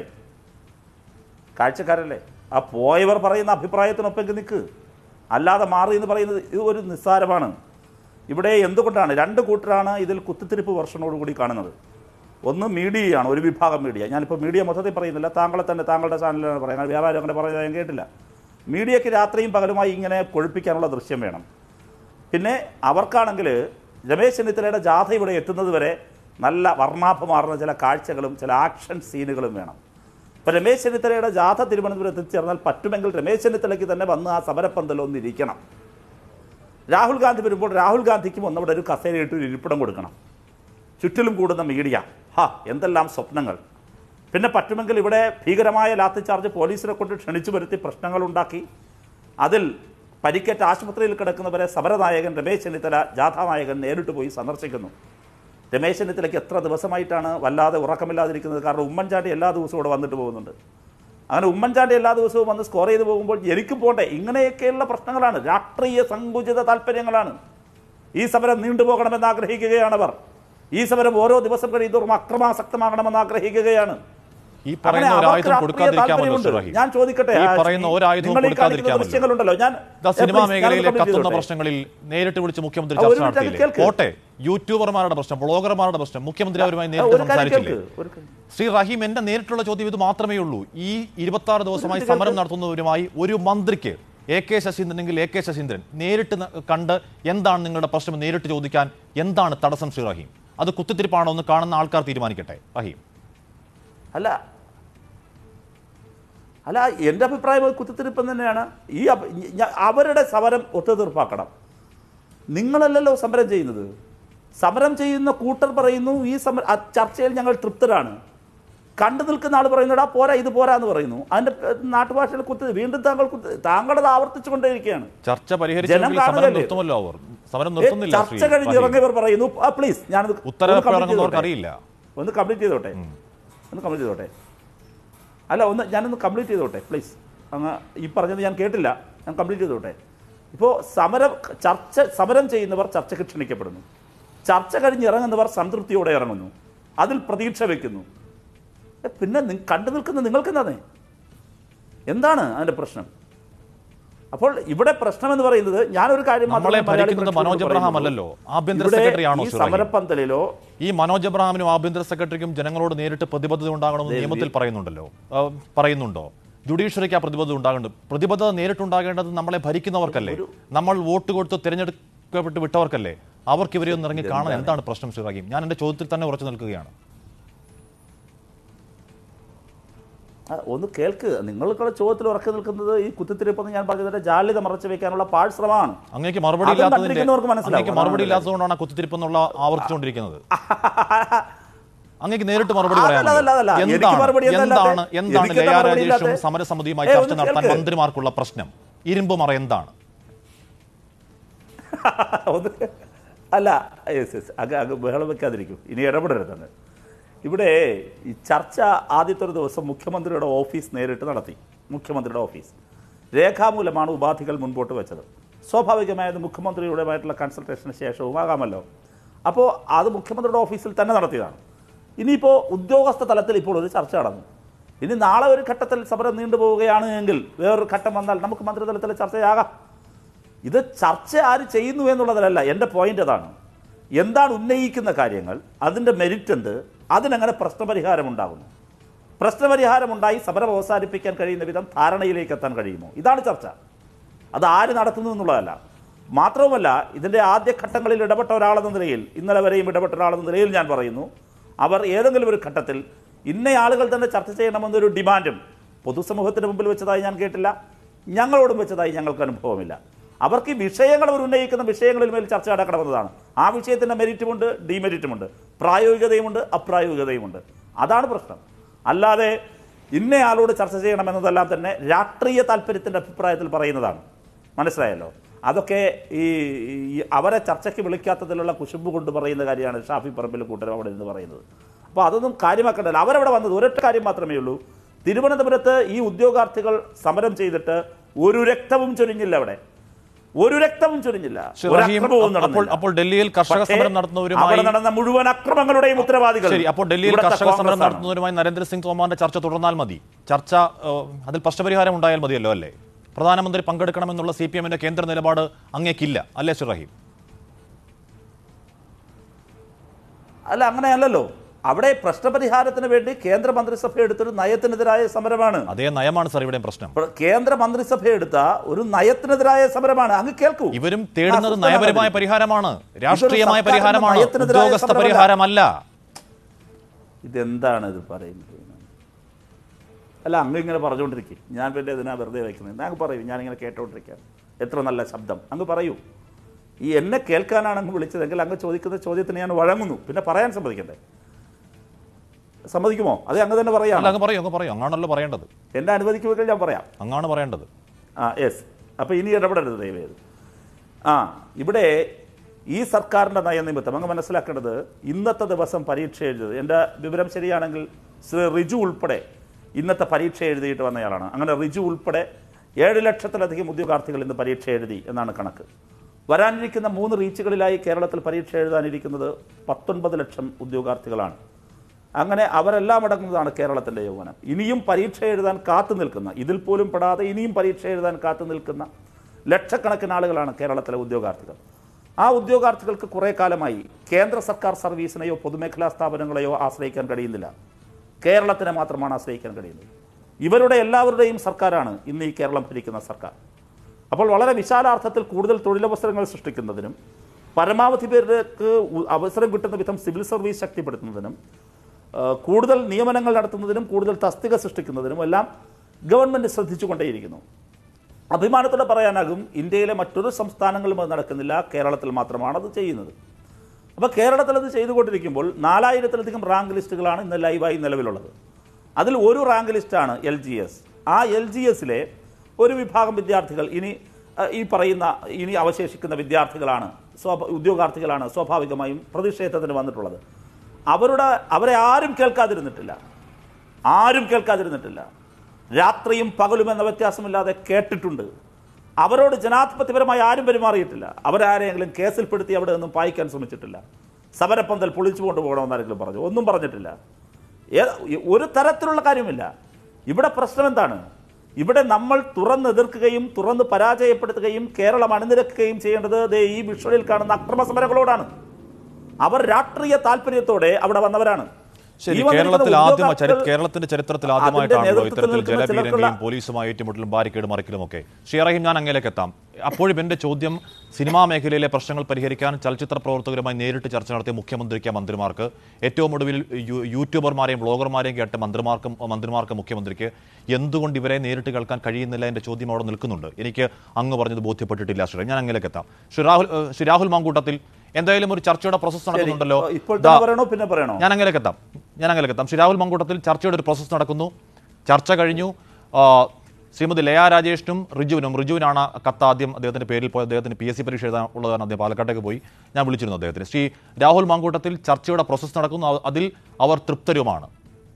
ആ പോയവർ പറയുന്ന അഭിപ്രായത്തിനൊപ്പം നിൽക്ക്, അല്ലാതെ മാറി എന്ന് പറയുന്നത് ഇത് ഒരു നിസ്സാരമാണ്. ഇവിടെ എന്തുകൊണ്ടാണ് രണ്ട് കൂട്ടരാണ് ഇതിൽ കുത്തിത്തിരിപ്പ് വർഷനോടുകൂടി കാണുന്നത്? ഒന്ന് മീഡിയയാണ്, ഒരു വിഭാഗം മീഡിയ. ഞാനിപ്പോൾ മീഡിയ മൊത്തത്തിൽ പറയുന്നില്ല, താങ്കളെ തന്നെ താങ്കളുടെ ചാനലിലാണ് പറയുന്നത്, വ്യാപാരം അങ്ങനെ പറയുന്നത് ഞാൻ കേട്ടില്ല. മീഡിയയ്ക്ക് രാത്രിയും പകലുമായി ഇങ്ങനെ കൊഴുപ്പിക്കാനുള്ള ദൃശ്യം വേണം. പിന്നെ അവർക്കാണെങ്കിൽ രമേശ് ചെന്നിത്തലയുടെ ജാഥ ഇവിടെ എത്തുന്നത് വരെ നല്ല വർണ്ണാഭമാർന്ന ചില കാഴ്ചകളും ചില ആക്ഷൻ സീനുകളും വേണം. ഇപ്പോൾ രമേശ് ചെന്നിത്തലയുടെ ജാഥ തിരുവനന്തപുരത്ത് എത്തിച്ചേർന്നാൽ പറ്റുമെങ്കിൽ രമേശ് ചെന്നിത്തലയ്ക്ക് തന്നെ വന്ന് ആ സമരപ്പന്തലൊന്നിരിക്കണം. രാഹുൽ ഗാന്ധി വരുമ്പോൾ രാഹുൽ ഗാന്ധിക്കും ഒന്നവിടെ ഒരു കസേരയിട്ട് ഒരു ഇരിപ്പിടം കൊടുക്കണം. ചുറ്റിലും കൂടുന്ന മീഡിയ, എന്തെല്ലാം സ്വപ്നങ്ങൾ. പിന്നെ പറ്റുമെങ്കിൽ ഇവിടെ ഭീകരമായ ലാത്തി ചാർജ് പോലീസിനെ കൊണ്ട് ക്ഷണിച്ചു വരുത്തി പ്രശ്നങ്ങളുണ്ടാക്കി അതിൽ പരിക്കേറ്റ ആശുപത്രിയിൽ കിടക്കുന്നവരെ സമരനായകൻ രമേശ് ചെന്നിത്തല ജാഥാനായകൻ നേരിട്ട് പോയി സന്ദർശിക്കുന്നു. രമേശ് ചെന്നിത്തലയ്ക്ക് എത്ര ദിവസമായിട്ടാണ് വല്ലാതെ ഉറക്കമില്ലാതിരിക്കുന്നത്? കാരണം ഉമ്മൻചാണ്ടി എല്ലാ ദിവസവും ഇവിടെ വന്നിട്ട് പോകുന്നുണ്ട്. അങ്ങനെ ഉമ്മൻചാണ്ടി എല്ലാ ദിവസവും വന്ന് സ്കോർ ചെയ്ത് പോകുമ്പോൾ എനിക്കും പോട്ടെ. ഇങ്ങനെയൊക്കെയുള്ള പ്രശ്നങ്ങളാണ്, രാഷ്ട്രീയ സങ്കുചിത താല്പര്യങ്ങളാണ്. ഈ സമരം നീണ്ടുപോകണമെന്ന് ആഗ്രഹിക്കുകയാണവർ. ഈ സമരം ഓരോ ദിവസം കഴിയുന്നതോറും അക്രമാസക്തമാകണമെന്ന് ആഗ്രഹിക്കുകയാണ്. ഈ പറയുന്ന ഒരായുധം കൊടുക്കാതിരിക്കാമല്ലോ ഷുറഹി. ഞാൻ ചോദിക്കട്ടെ, ഈ പറയുന്ന ഒരായുധം കൊടുക്കാതിരിക്കാമല്ലോ. സിനിമാ മേഖലയിലെ കത്തുന്ന പ്രശ്നങ്ങളിൽ നേരിട്ട് വിളിച്ച് മുഖ്യമന്ത്രി ചർച്ച നടത്തിയില്ലേ? കോട്ടെ, യൂട്യൂബർമാരുടെ പ്രശ്നം, ബ്ലോഗർമാരുടെ പ്രശ്നം മുഖ്യമന്ത്രി അവരുമായി നേരിട്ട് സംസാരിച്ചില്ലേ? ശ്രീ റഹീം, എന്റെ നേരിട്ടുള്ള ചോദ്യം ഇത് മാത്രമേ ഉള്ളൂ. ഈ 26 ദിവസമായി സമരം നടത്തുന്നവരുമായി ഒരു മന്ത്രിക്ക് AK ശശീന്ദ്രനെങ്കിൽ AK ശശീന്ദ്രൻ നേരിട്ട് കണ്ട് എന്താണ് നിങ്ങളുടെ പ്രശ്നം നേരിട്ട് ചോദിക്കാൻ എന്താണ് തടസ്സം? ശ്രീ റഹീം, അത് കുത്തിത്തിരിപ്പാണോ എന്ന് കാണുന്ന ആൾക്കാർ തീരുമാനിക്കട്ടെ. റഹീം, അല്ല എൻ്റെ അഭിപ്രായം കുത്തിത്തിരിപ്പം തന്നെയാണ്. അവരുടെ സമരം ഒത്തുതീർപ്പാക്കണം. നിങ്ങളല്ലല്ലോ സമരം ചെയ്യുന്നത്. സമരം ചെയ്യുന്ന കൂട്ടർ പറയുന്നു ഈ ചർച്ചയിൽ ഞങ്ങൾ തൃപ്തരാണ്. കണ്ടു നിൽക്കുന്ന ആൾ പറയുന്നടാ പോരാ, ഇത് പോരാ എന്ന് പറയുന്നു. അതിന്റെ നാട്ടുഭാഷയിൽ വീണ്ടും താങ്കളത് ആവർത്തിച്ചു കൊണ്ടേയിരിക്കുകയാണ്. ചർച്ച ചർച്ച കഴിഞ്ഞ് ഇറങ്ങിയവർ പറയുന്നു പ്ലീസ് ഞാനത് ഒന്ന് കംപ്ലീറ്റ് ചെയ്തോട്ടെ. അല്ല ഞാനൊന്ന് കംപ്ലീറ്റ് ചെയ്തോട്ടെ പ്ലീസ്. അങ്ങ് ഈ പറഞ്ഞത് ഞാൻ കേട്ടില്ല, ഞാൻ കംപ്ലീറ്റ് ചെയ്തോട്ടെ. ഇപ്പോൾ സമരം ചെയ്യുന്നവർ ചർച്ചയ്ക്ക് ക്ഷണിക്കപ്പെടുന്നു. ചർച്ച കഴിഞ്ഞ് ഇറങ്ങുന്നവർ സംതൃപ്തിയോടെ ഇറങ്ങുന്നു, അതിൽ പ്രതീക്ഷ വയ്ക്കുന്നു. പിന്നെ കണ്ടു നിൽക്കുന്ന നിങ്ങൾക്ക് എന്താണ് അതിൻ്റെ പ്രശ്നം? അപ്പോൾ ഇവിടെ പ്രശ്നം എന്ന് പറയുന്നത് ഞാനൊരു കാര്യം മനോജ് എബ്രഹാം അല്ലല്ലോ, ആഭ്യന്തര സെക്രട്ടറി ആണോ? സമരപ്പന്തലിലോ ഈ മനോജ് എബ്രഹാമിനും ആഭ്യന്തര സെക്രട്ടറിക്കും ജനങ്ങളോട് നേരിട്ട് പ്രതിബദ്ധത ഉണ്ടാകണമെന്ന് നിയമത്തിൽ പറയുന്നുണ്ടോ? ജുഡീഷ്യറിക്ക് ആ പ്രതിബദ്ധത ഉണ്ടാകേണ്ടത്. പ്രതിബദ്ധത നേരിട്ടുണ്ടാകേണ്ടത് നമ്മളെ ഭരിക്കുന്നവർക്കല്ലേ, നമ്മൾ വോട്ട് കൊടുത്ത് തിരഞ്ഞെടുക്കപ്പെട്ട് വിട്ടവർക്കല്ലേ. അവർക്ക് ഇവരെ ഒന്ന് ഇറങ്ങി കാണാൻ എന്താണ് പ്രശ്നം? ശ്രീ റഹീം, ഞാൻ എൻ്റെ ചോദ്യത്തിൽ തന്നെ ഉറച്ചു നിൽക്കുകയാണ്. ഒന്ന് കേൾക്ക്. നിങ്ങൾക്കുള്ള ചോദ്യത്തിൽ ഉറക്കി നിൽക്കുന്നത് ഈ കുത്തിത്തിരിപ്പെന്ന് ഞാൻ പറഞ്ഞതിന്റെ ജാള്യത മറച്ചു വെക്കാനുള്ള പാഴ്ശ്രമമാണ്. അങ്ങേക്ക് മറുപടി ഇല്ലാത്തതുകൊണ്ടാണ് കുത്തിത്തിരിപ്പെന്നുള്ള ആവർത്തിച്ചുകൊണ്ടിരിക്കുന്നത്. അങ്ങേക്ക് നേരിട്ട് മറുപടി എന്താണ് രാജേഷും സമരസമിതിയുമായി ചർച്ച നടത്താൻ മന്ത്രിമാർക്കുള്ള പ്രശ്നം? ഇരുമ്പ് മറ എന്താണ്? അല്ല ബഹളം വെക്കാതിരിക്കും, ഇനി ഇടപെടരുതെന്ന്. ഇവിടെ ഈ ചർച്ച ആദ്യത്തെ ഒരു ദിവസം മുഖ്യമന്ത്രിയുടെ ഓഫീസ് നേരിട്ട് നടത്തി. മുഖ്യമന്ത്രിയുടെ ഓഫീസ് രേഖാമൂലമാണ് ഉപാധികൾ മുൻപോട്ട് വെച്ചത്. സ്വാഭാവികമായത് മുഖ്യമന്ത്രിയുടേതായിട്ടുള്ള കൺസൾട്ടേഷന് ശേഷവും ആകാമല്ലോ. അപ്പോൾ അത് മുഖ്യമന്ത്രിയുടെ ഓഫീസിൽ തന്നെ നടത്തിയതാണ്. ഇനിയിപ്പോൾ ഉദ്യോഗസ്ഥ തലത്തിൽ ഇപ്പോൾ ഒരു ചർച്ച നടന്നു. ഇനി നാളെ ഒരു ഘട്ടത്തിൽ സമരം നീണ്ടുപോവുകയാണ് എങ്കിൽ വേറൊരു ഘട്ടം വന്നാൽ നമുക്ക് മന്ത്രിതലത്തിലെ ചർച്ചയാകാം. ഇത് ചർച്ച ആര് ചെയ്യുന്നു എന്നുള്ളതിലല്ല എൻ്റെ പോയിന്റ്. അതാണ് എന്താണ് ഉന്നയിക്കുന്ന കാര്യങ്ങൾ, അതിൻ്റെ മെരിറ്റ് എന്ത്, അതിനെങ്ങനെ പ്രശ്നപരിഹാരമുണ്ടാകുന്നു, പ്രശ്നപരിഹാരമുണ്ടായി സമരം അവസാനിപ്പിക്കാൻ കഴിയുന്ന വിധം ധാരണയിലേക്ക് എത്താൻ കഴിയുമോ, ഇതാണ് ചർച്ച. അത് ആര് നടത്തുന്നു എന്നുള്ളതല്ല. മാത്രവുമല്ല, ഇതിൻ്റെ ആദ്യഘട്ടങ്ങളിൽ ഇടപെട്ട ഒരാളെന്ന നിലയിൽ, ഇന്നലെ വരെയും ഇടപെട്ട ഒരാളെന്ന നിലയിൽ ഞാൻ പറയുന്നു, അവർ ഏതെങ്കിലും ഒരു ഘട്ടത്തിൽ ഇന്ന ആളുകൾ തന്നെ ചർച്ച ചെയ്യണമെന്നൊരു ഡിമാൻഡും പൊതുസമൂഹത്തിന് മുമ്പിൽ വെച്ചതായി ഞാൻ കേട്ടില്ല, ഞങ്ങളോടും വെച്ചതായി ഞങ്ങൾക്ക് അനുഭവമില്ല. അവർക്ക് ഈ വിഷയങ്ങൾ അവർ ഉന്നയിക്കുന്ന വിഷയങ്ങളിൽ മേൽ ചർച്ച നടക്കണമെന്നതാണ്. ആ വിഷയത്തിൻ്റെ മെരിറ്റുമുണ്ട്, ഡിമെരിറ്റുമുണ്ട്, പ്രായോഗികതയുമുണ്ട്, അപ്രായോഗികതയുമുണ്ട്. അതാണ് പ്രശ്നം. അല്ലാതെ ഇന്നയാളോട് ചർച്ച ചെയ്യണമെന്നതെല്ലാം തന്നെ രാഷ്ട്രീയ താല്പര്യത്തിൻ്റെ അഭിപ്രായത്തിൽ പറയുന്നതാണ്. മനസ്സിലായല്ലോ? അതൊക്കെ ഈ അവരെ ചർച്ചയ്ക്ക് വിളിക്കാത്തതിലുള്ള കുശുമ്പ് കൊണ്ട് പറയുന്ന കാര്യമാണ് ഷാഫി പറമ്പിൽ കൂട്ടരും അവിടെ നിന്ന് പറയുന്നത്. അപ്പോൾ അതൊന്നും കാര്യമാക്കേണ്ടല്ല. അവരവിടെ വന്നത് ഒരൊറ്റ കാര്യം മാത്രമേ ഉള്ളൂ. തിരുവനന്തപുരത്ത് ഈ ഉദ്യോഗാർത്ഥികൾ സമരം ചെയ്തിട്ട് ഒരു രക്തവും ചൊരിഞ്ഞില്ല. അവിടെ ഒരു രക്തവും ചൊരിഞ്ഞില്ല. അപ്പോൾ ഡൽഹിയിൽ കർഷക സമരം നടത്തുന്നവരുമായി നടന്ന മുഴുവൻ അക്രമങ്ങളുടെയും ഉത്തരവാദികൾ. അപ്പോൾ ഡൽഹിയിൽ കർഷക സമരം നടത്തുന്നവരുമായി നരേന്ദ്രസിംഗ് തോമറിന്റെ ചർച്ച തുടർന്നാൽ മതി. ചർച്ച അതിൽ പ്രശ്നപരിഹാരം ഉണ്ടായാൽ മതിയല്ലോ അല്ലേ? പ്രധാനമന്ത്രി പങ്കെടുക്കണമെന്നുള്ള CPM-ന്റെ കേന്ദ്ര നിലപാട് അങ്ങേക്കില്ല അല്ലേ ശ്രീ റഹീം? അല്ല, അങ്ങനെയല്ലല്ലോ. അവിടെ പ്രശ്നപരിഹാരത്തിന് വേണ്ടി കേന്ദ്ര മന്ത്രിസഭ എടുത്തൊരു നയത്തിനെതിരായ സമരമാണ്. അതേ നയമാണ് സാർ ഇവിടെ പ്രശ്നം. കേന്ദ്ര മന്ത്രിസഭ എടുത്ത ഒരു നയത്തിനെതിരായ സമരമാണ്. അങ്ങ് കേൾക്കൂ, ഇവരും തേടുന്നത് നയപരമായ പരിഹാരമാണ്, രാഷ്ട്രീയമായ പരിഹാരമാണ്, ഉദ്യോഗസ്ഥ പരിഹാരമല്ല. ഇതെന്താണ് ഇത് പറയുന്നത്? അല്ല, അങ്ങ് ഇങ്ങനെ പറഞ്ഞുകൊണ്ടിരിക്കും, ഞാൻ പിന്നെ ഇതിനാ വെറുതെ വയ്ക്കുന്നത്. അങ്ങ് പറയൂ, ഞാനിങ്ങനെ കേട്ടോണ്ടിരിക്കാം. എത്ര നല്ല ശബ്ദം, അങ്ങ് പറയൂ. ഈ എന്നെ കേൾക്കാനാണ് അങ്ങ് വിളിച്ചതെങ്കിൽ അങ്ങ് ചോദിക്കുന്ന ചോദ്യത്തിന് ഞാൻ വഴങ്ങുന്നു, പിന്നെ പറയാൻ സമ്മതിക്കണ്ടേ? സമ്മതിക്കുമോ? അത് അങ്ങ് തന്നെ പറയാം. അങ്ങ് പറയൂ, അങ്ങാണല്ലോ പറയേണ്ടത്. എന്നെ അനുവദിക്കുമെങ്കിൽ ഞാൻ പറയാം. അങ്ങാണ് പറയേണ്ടത്. യെസ്. അപ്പോൾ ഇനി ഇടപെടരുത് ദയവേത്. ഇവിടെ ഈ സർക്കാരിൻ്റെ നയനിമിത്തം അങ്ങ് മനസ്സിലാക്കേണ്ടത്, ഇന്നത്തെ ദിവസം പരീക്ഷ എഴുതിയത്, എൻ്റെ വിവരം ശരിയാണെങ്കിൽ ശ്രീ റിജു ഉൾപ്പെടെ ഇന്നത്തെ പരീക്ഷ എഴുതിയിട്ട് വന്നയാളാണ്. അങ്ങനെ റിജു ഉൾപ്പെടെ 7 ലക്ഷത്തിലധികം ഉദ്യോഗാർത്ഥികൾ ഇന്ന് പരീക്ഷ എഴുതി എന്നാണ് കണക്ക്. വരാനിരിക്കുന്ന 3 റീച്ചുകളിലായി കേരളത്തിൽ പരീക്ഷ എഴുതാനിരിക്കുന്നത് 19 ലക്ഷം ഉദ്യോഗാർത്ഥികളാണ്. അങ്ങനെ അവരെല്ലാം അടങ്ങുന്നതാണ് കേരളത്തിൻ്റെ യൗവനം. ഇനിയും പരീക്ഷ എഴുതാൻ കാത്തു നിൽക്കുന്ന, ഇതിൽ പോലും പെടാതെ ഇനിയും പരീക്ഷ എഴുതാൻ കാത്തു നിൽക്കുന്ന ലക്ഷക്കണക്കിന് ആളുകളാണ് കേരളത്തിലെ ഉദ്യോഗാർത്ഥികൾ. ആ ഉദ്യോഗാർത്ഥികൾക്ക് കുറേ കാലമായി കേന്ദ്ര സർക്കാർ സർവീസിനെയോ പൊതുമേഖലാ സ്ഥാപനങ്ങളെയോ ആശ്രയിക്കാൻ കഴിയുന്നില്ല. കേരളത്തിനെ മാത്രമാണ് ആശ്രയിക്കാൻ കഴിയുന്നത്. ഇവരുടെ എല്ലാവരുടെയും സർക്കാരാണ് ഇന്ന് ഈ കേരളം ഭരിക്കുന്ന സർക്കാർ. അപ്പോൾ വളരെ വിശാലാർത്ഥത്തിൽ കൂടുതൽ തൊഴിലവസരങ്ങൾ സൃഷ്ടിക്കുന്നതിനും പരമാവധി പേർക്ക് അവസരം കിട്ടുന്ന വിധം സിവിൽ സർവീസ് ശക്തിപ്പെടുത്തുന്നതിനും കൂടുതൽ നിയമനങ്ങൾ നടത്തുന്നതിനും കൂടുതൽ തസ്തിക സൃഷ്ടിക്കുന്നതിനും എല്ലാം ഗവൺമെൻറ് ശ്രദ്ധിച്ചുകൊണ്ടേയിരിക്കുന്നു. അഭിമാനത്തോടെ പറയാനാകും, ഇന്ത്യയിലെ മറ്റൊരു സംസ്ഥാനങ്ങളിലും അത് നടക്കുന്നില്ല, കേരളത്തിൽ മാത്രമാണ് അത് ചെയ്യുന്നത്. അപ്പോൾ കേരളത്തിൽ അത് ചെയ്തുകൊണ്ടിരിക്കുമ്പോൾ 4000-ലധികം റാങ്ക് ലിസ്റ്റുകളാണ് ഇന്ന് ലൈവായി നിലവിലുള്ളത്. അതിൽ ഒരു റാങ്ക് ലിസ്റ്റാണ് LGS. ആ LGSലെ ഒരു വിഭാഗം വിദ്യാർത്ഥികൾ ഇനി അവശേഷിക്കുന്ന വിദ്യാർത്ഥികളാണ്, ഉദ്യോഗാർത്ഥികളാണ് സ്വാഭാവികമായും പ്രതിഷേധത്തിന് വന്നിട്ടുള്ളത്. അവരെ ആരും കേൾക്കാതിരുന്നിട്ടില്ല. രാത്രിയും പകലും എന്ന വ്യത്യാസമില്ലാതെ കേട്ടിട്ടുണ്ട്. അവരോട് ജനാധിപത്യപരമായി ആരും പെരുമാറിയിട്ടില്ല. അവരാരെങ്കിലും കേസിൽപ്പെടുത്തി അവിടെ നിന്നും പായിക്കാൻ ശ്രമിച്ചിട്ടില്ല. സമരപ്പന്തൽ പൊളിച്ചു കൊണ്ടുപോകണമെന്ന് ആരെങ്കിലും പറഞ്ഞു? ഒന്നും പറഞ്ഞിട്ടില്ല. ഒരു തരത്തിലുള്ള കാര്യമില്ല. ഇവിടെ പ്രശ്നം എന്താണ്? ഇവിടെ നമ്മൾ തുറന്നെതിർക്കുകയും തുറന്ന് പരാജയപ്പെടുത്തുകയും കേരളം അണിനിരക്കുകയും ചെയ്യേണ്ടത് ഈ വിഷ്വലിൽ കാണുന്ന അക്രമ സമരങ്ങളോടാണ്. അവർ രാഷ്ട്രീയ താല്പര്യത്തോടെ അവിടെ വന്നവരാണ്. ശരി, കേരളത്തിന്റെ ചരിത്രത്തിൽ ആദ്യമായിട്ടാണല്ലോ ഇത്തരത്തിൽ ജലപീരങ്കിയും പോലീസുമായി ഏറ്റുമുട്ടലും ബാരിക്കേഡ് മറിക്കലും ഒക്കെ. ശ്രീ റഹീം, ഞാൻ അങ്ങേലേക്ക് എത്താം. അപ്പോഴും എന്റെ ചോദ്യം, സിനിമാ മേഖലയിലെ പ്രശ്നങ്ങൾ പരിഹരിക്കാൻ ചലച്ചിത്ര പ്രവർത്തകരുമായി നേരിട്ട് ചർച്ച നടത്തിയ മുഖ്യമന്ത്രിക്ക്, മന്ത്രിമാർക്ക്, ഏറ്റവും ഒടുവിൽ യൂട്യൂബർമാരെയും ബ്ലോഗർമാരെയും കേട്ട മന്ത്രിമാർക്ക് മുഖ്യമന്ത്രിക്ക് എന്തുകൊണ്ട് ഇവരെ നേരിട്ട് കേൾക്കാൻ കഴിയുന്നില്ല എന്റെ ചോദ്യം അവിടെ നിൽക്കുന്നുണ്ട്. എനിക്ക് അങ്ങ് പറഞ്ഞത് ബോധ്യപ്പെട്ടിട്ടില്ല. ശ്രീ, ഞാൻ അങ്ങേലേക്ക് എത്താം. ശ്രീ രാഹുൽ മാങ്കൂട്ടത്തിൽ, എന്തായാലും ഒരു ചർച്ചയുടെ പ്രോസസ് നടക്കുന്നുണ്ടല്ലോ. ഞാൻ അങ്ങേലേക്ക് എത്താം. ശ്രീ രാഹുൽ മാങ്കൂട്ടത്തിൽ, ചർച്ചയുടെ ഒരു പ്രോസസ് നടക്കുന്നു. ചർച്ച കഴിഞ്ഞു. ശ്രീമതി ലയ രാജേഷിനും റിജുവിനാണ് കത്ത് ആദ്യം അദ്ദേഹത്തിന്റെ പേരിൽ പോയി. അദ്ദേഹത്തിന് PSC പരീക്ഷ എഴുതാൻ ഉള്ളതാണ്. അദ്ദേഹം പാലക്കാട്ടേക്ക് പോയി. ഞാൻ വിളിച്ചിരുന്നു അദ്ദേഹത്തിന്. ശ്രീ രാഹുൽ മാങ്കൂട്ടത്തിൽ, ചർച്ചയുടെ പ്രോസസ് നടക്കുന്നു. അതിൽ അവർ തൃപ്തരുമാണ്.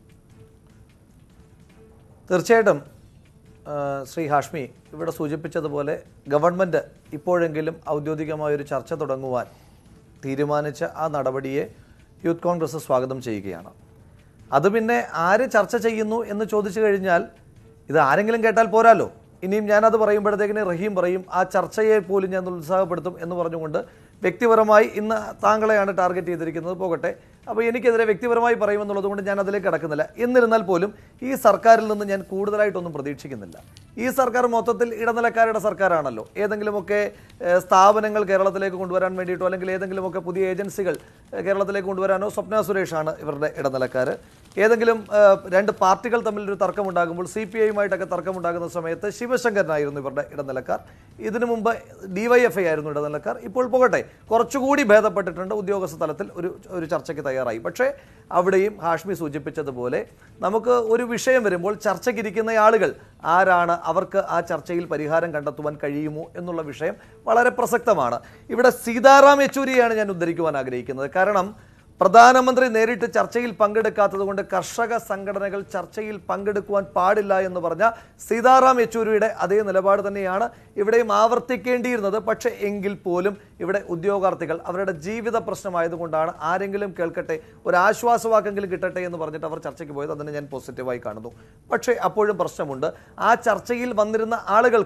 തീർച്ചയായിട്ടും ശ്രീ ഹാഷ്മി ഇവിടെ സൂചിപ്പിച്ചതുപോലെ ഗവൺമെൻറ് ഇപ്പോഴെങ്കിലും ഔദ്യോഗികമായൊരു ചർച്ച തുടങ്ങുവാൻ തീരുമാനിച്ച ആ നടപടിയെ യൂത്ത് കോൺഗ്രസ് സ്വാഗതം ചെയ്യുകയാണ്. അത് പിന്നെ ആര് ചർച്ച ചെയ്യുന്നു എന്ന് ചോദിച്ചു കഴിഞ്ഞാൽ ഇത് ആരെങ്കിലും കേട്ടാൽ പോരാലോ. ഇനിയും ഞാനത് പറയുമ്പോഴത്തേക്കിന് റഹീം പറയും ആ ചർച്ചയെ പോലും ഞാൻ ഉത്സാഹപ്പെടുത്തും എന്ന് പറഞ്ഞുകൊണ്ട് വ്യക്തിപരമായി ഇന്ന് താങ്കളെയാണ് ടാർഗറ്റ് ചെയ്തിരിക്കുന്നത്. പോകട്ടെ, അപ്പോൾ എനിക്കെതിരെ വ്യക്തിപരമായി പറയുമെന്നുള്ളത് കൊണ്ട് ഞാൻ അതിലേക്ക് കടക്കുന്നില്ല. എന്നിരുന്നാൽ പോലും ഈ സർക്കാരിൽ നിന്ന് ഞാൻ കൂടുതലായിട്ടൊന്നും പ്രതീക്ഷിക്കുന്നില്ല. ഈ സർക്കാർ മൊത്തത്തിൽ ഇടനിലക്കാരുടെ സർക്കാരാണല്ലോ. ഏതെങ്കിലുമൊക്കെ സ്ഥാപനങ്ങൾ കേരളത്തിലേക്ക് കൊണ്ടുവരാൻ വേണ്ടിയിട്ടോ അല്ലെങ്കിൽ ഏതെങ്കിലുമൊക്കെ പുതിയ ഏജൻസികൾ കേരളത്തിലേക്ക് കൊണ്ടുവരാനോ സ്വപ്ന സുരേഷാണ് ഇവരുടെ ഇടനിലക്കാർ. ഏതെങ്കിലും 2 പാർട്ടികൾ തമ്മിലൊരു തർക്കമുണ്ടാകുമ്പോൾ CPIയുമായിട്ടൊക്കെ തർക്കമുണ്ടാകുന്ന സമയത്ത് ശിവശങ്കരനായിരുന്നു ഇവരുടെ ഇടനിലക്കാർ. ഇതിനു മുമ്പ് DYFI ആയിരുന്നു ഇടനിലക്കാർ. ഇപ്പോൾ പോകട്ടെ, കുറച്ചുകൂടി ഭേദപ്പെട്ടിട്ടുണ്ട്. ഉദ്യോഗസ്ഥ തലത്തിൽ ഒരു ചർച്ചയ്ക്ക് തയ്യാറായി. പക്ഷേ അവിടെയും ഹാഷ്മി സൂചിപ്പിച്ചതുപോലെ നമുക്ക് ഒരു വിഷയം വരുമ്പോൾ ചർച്ചയ്ക്കിരിക്കുന്ന ആളുകൾ ആരാണ്, അവർക്ക് ആ ചർച്ചയിൽ പരിഹാരം കണ്ടെത്തുവാൻ കഴിയുമോ എന്നുള്ള വിഷയം വളരെ പ്രസക്തമാണ്. ഇവിടെ സീതാറാം യെച്ചൂരിയാണ് ഞാൻ ഉദ്ധരിക്കുവാൻ ആഗ്രഹിക്കുന്നത്. കാരണം പ്രധാനമന്ത്രി നേരിട്ട് ചർച്ചയിൽ പങ്കെടുക്കാത്തത് കൊണ്ട് കർഷക സംഘടനകൾ ചർച്ചയിൽ പങ്കെടുക്കുവാൻ പാടില്ല എന്ന് പറഞ്ഞ സീതാറാം യെച്ചൂരിയുടെ അതേ നിലപാട് തന്നെയാണ് ഇവിടെയും ആവർത്തിക്കേണ്ടിയിരുന്നത്. പക്ഷേ എങ്കിൽ പോലും ഇവിടെ ഉദ്യോഗാർത്ഥികൾ അവരുടെ ജീവിത പ്രശ്നമായതുകൊണ്ടാണ് ആരെങ്കിലും കേൾക്കട്ടെ, ഒരു ആശ്വാസവാക്കെങ്കിലും കിട്ടട്ടെ എന്ന് പറഞ്ഞിട്ട് അവർ ചർച്ചയ്ക്ക് പോയത്. അതിനെ ഞാൻ പോസിറ്റീവായി കാണുന്നു. പക്ഷേ അപ്പോഴും പ്രശ്നമുണ്ട്. ആ ചർച്ചയിൽ വന്നിരുന്ന ആളുകൾക്ക്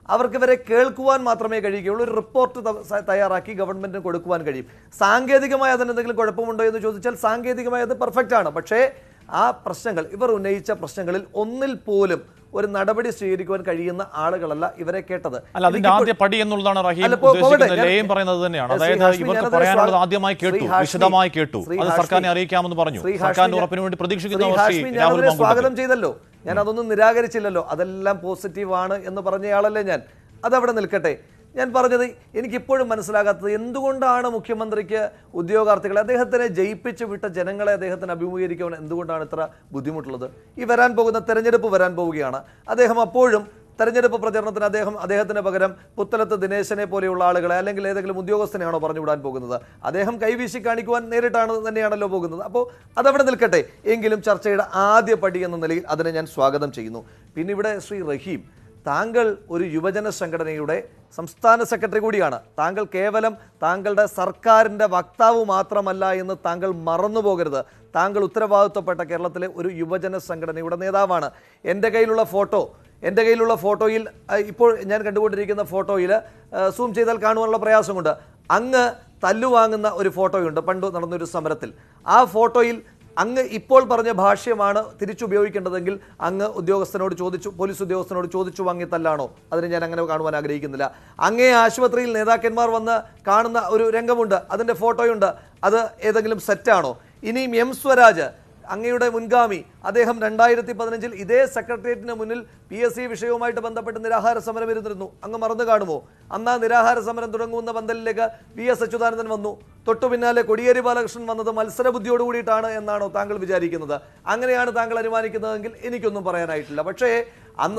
അവർക്ക് ഇവരെ കേൾക്കുവാൻ മാത്രമേ കഴിയുകയുള്ളൂ. ഒരു റിപ്പോർട്ട് തയ്യാറാക്കി ഗവൺമെന്റിന് കൊടുക്കുവാൻ കഴിയും. സാങ്കേതികമായി അതിനെന്തെങ്കിലും കുഴപ്പമുണ്ടോ എന്ന് ചോദിച്ചാൽ സാങ്കേതികമായി അത് പെർഫെക്റ്റ് ആണ്. പക്ഷേ ആ പ്രശ്നങ്ങൾ, ഇവർ ഉന്നയിച്ച പ്രശ്നങ്ങളിൽ ഒന്നിൽ പോലും ഒരു നടപടി സ്വീകരിക്കുവാൻ കഴിയുന്ന ആളുകളല്ല ഇവരെ കേട്ടത്. അല്ല, അതിന്റെ ആദ്യ പടി എന്നുള്ളതാണ് റഹീം ഉദ്ദേശിക്കുന്നത്. ലേയും പറയുന്നത് തന്നെയാണ്. അതായത് ഇവർക്ക് പറയാനുള്ളത് ആദ്യമായി കേട്ടു, വിശദമായി കേട്ടു, അത് സർക്കാരിനെ അറിയിക്കാമെന്ന് പറഞ്ഞു. സർക്കാരിന്റെ ഉറപ്പിന് വേണ്ടി പ്രതീക്ഷിക്കുന്ന സ്വാഗതം ചെയ്തല്ലോ, ഞാൻ അതൊന്നും നിരാകരിച്ചില്ലല്ലോ. അതെല്ലാം പോസിറ്റീവാണ് എന്ന് പറഞ്ഞയാളല്ലേ ഞാൻ. അതവിടെ നിൽക്കട്ടെ. ഞാൻ പറഞ്ഞത് എനിക്കിപ്പോഴും മനസ്സിലാകാത്തത് എന്തുകൊണ്ടാണ് മുഖ്യമന്ത്രിക്ക് ഉദ്യോഗാർത്ഥികളെ, അദ്ദേഹത്തിനെ ജയിപ്പിച്ചു വിട്ട ജനങ്ങളെ അദ്ദേഹത്തിന് അഭിമുഖീകരിക്കാൻ എന്തുകൊണ്ടാണ് ഇത്ര ബുദ്ധിമുട്ടുള്ളത്? ഈ വരാൻ പോകുന്ന തെരഞ്ഞെടുപ്പ് വരാൻ പോവുകയാണ്. അദ്ദേഹം അപ്പോഴും തെരഞ്ഞെടുപ്പ് പ്രചരണത്തിന് അദ്ദേഹത്തിന് പകരം പുത്തലത്ത് ദിനേശനെ പോലെയുള്ള ആളുകളെ അല്ലെങ്കിൽ ഏതെങ്കിലും ഉദ്യോഗസ്ഥനെയാണോ പറഞ്ഞുവിടാൻ പോകുന്നത്? അദ്ദേഹം കൈവീശി കാണിക്കുവാൻ തന്നെയാണല്ലോ പോകുന്നത്. അപ്പോൾ അതവിടെ നിൽക്കട്ടെ. എങ്കിലും ചർച്ചയുടെ ആദ്യ പടി എന്ന നിലയിൽ അതിനെ ഞാൻ സ്വാഗതം ചെയ്യുന്നു. പിന്നെ ഇവിടെ ശ്രീ റഹീം, താങ്കൾ ഒരു യുവജന സംഘടനയുടെ സംസ്ഥാന സെക്രട്ടറി കൂടിയാണ്. താങ്കൾ കേവലം താങ്കളുടെ സർക്കാരിൻ്റെ വക്താവ് മാത്രമല്ല എന്ന് താങ്കൾ മറന്നു പോകരുത്. താങ്കൾ ഉത്തരവാദിത്വപ്പെട്ട കേരളത്തിലെ ഒരു യുവജന സംഘടനയുടെ നേതാവാണ്. എൻ്റെ കയ്യിലുള്ള ഫോട്ടോയിൽ ഇപ്പോൾ ഞാൻ കണ്ടുകൊണ്ടിരിക്കുന്ന ഫോട്ടോയിൽ സൂം ചെയ്താൽ കാണുവാനുള്ള പ്രയാസമുണ്ട്. അങ്ങ് തല്ലുവാങ്ങുന്ന ഒരു ഫോട്ടോയുണ്ട് പണ്ട് നടന്നൊരു സമരത്തിൽ. ആ ഫോട്ടോയിൽ അങ്ങ് ഇപ്പോൾ പറഞ്ഞ ഭാഷ്യമാണ് തിരിച്ചുപയോഗിക്കേണ്ടതെങ്കിൽ അങ്ങ് പോലീസ് ഉദ്യോഗസ്ഥനോട് ചോദിച്ചു വാങ്ങിയതല്ലാണോ? അതിന് ഞാൻ അങ്ങനെ കാണുവാൻ ആഗ്രഹിക്കുന്നില്ല. അങ്ങേ ആശുപത്രിയിൽ നേതാക്കന്മാർ വന്ന് കാണുന്ന ഒരു രംഗമുണ്ട്, അതിൻ്റെ ഫോട്ടോയുണ്ട്. അത് ഏതെങ്കിലും സെറ്റാണോ? ഇനിയും എം സ്വരാജ്, അങ്ങയുടെ മുൻഗാമി, അദ്ദേഹം 2015 ഇതേ സെക്രട്ടേറിയറ്റിന് മുന്നിൽ PSC വിഷയവുമായിട്ട് ബന്ധപ്പെട്ട് നിരാഹാര സമരം ഇരുന്നിരുന്നു. അങ്ങ് മറന്നു കാണുമോ? അന്ന് ആ നിരാഹാര സമരം തുടങ്ങുന്ന പന്തലിലേക്ക് VS അച്യുതാനന്ദൻ വന്നു. തൊട്ടു പിന്നാലെ കോടിയേരി ബാലകൃഷ്ണൻ വന്നത് മത്സരബുദ്ധിയോട് കൂടിയിട്ടാണ് എന്നാണോ താങ്കൾ വിചാരിക്കുന്നത്? അങ്ങനെയാണ് താങ്കൾ അനുമാനിക്കുന്നതെങ്കിൽ എനിക്കൊന്നും പറയാനായിട്ടില്ല. പക്ഷേ അന്ന്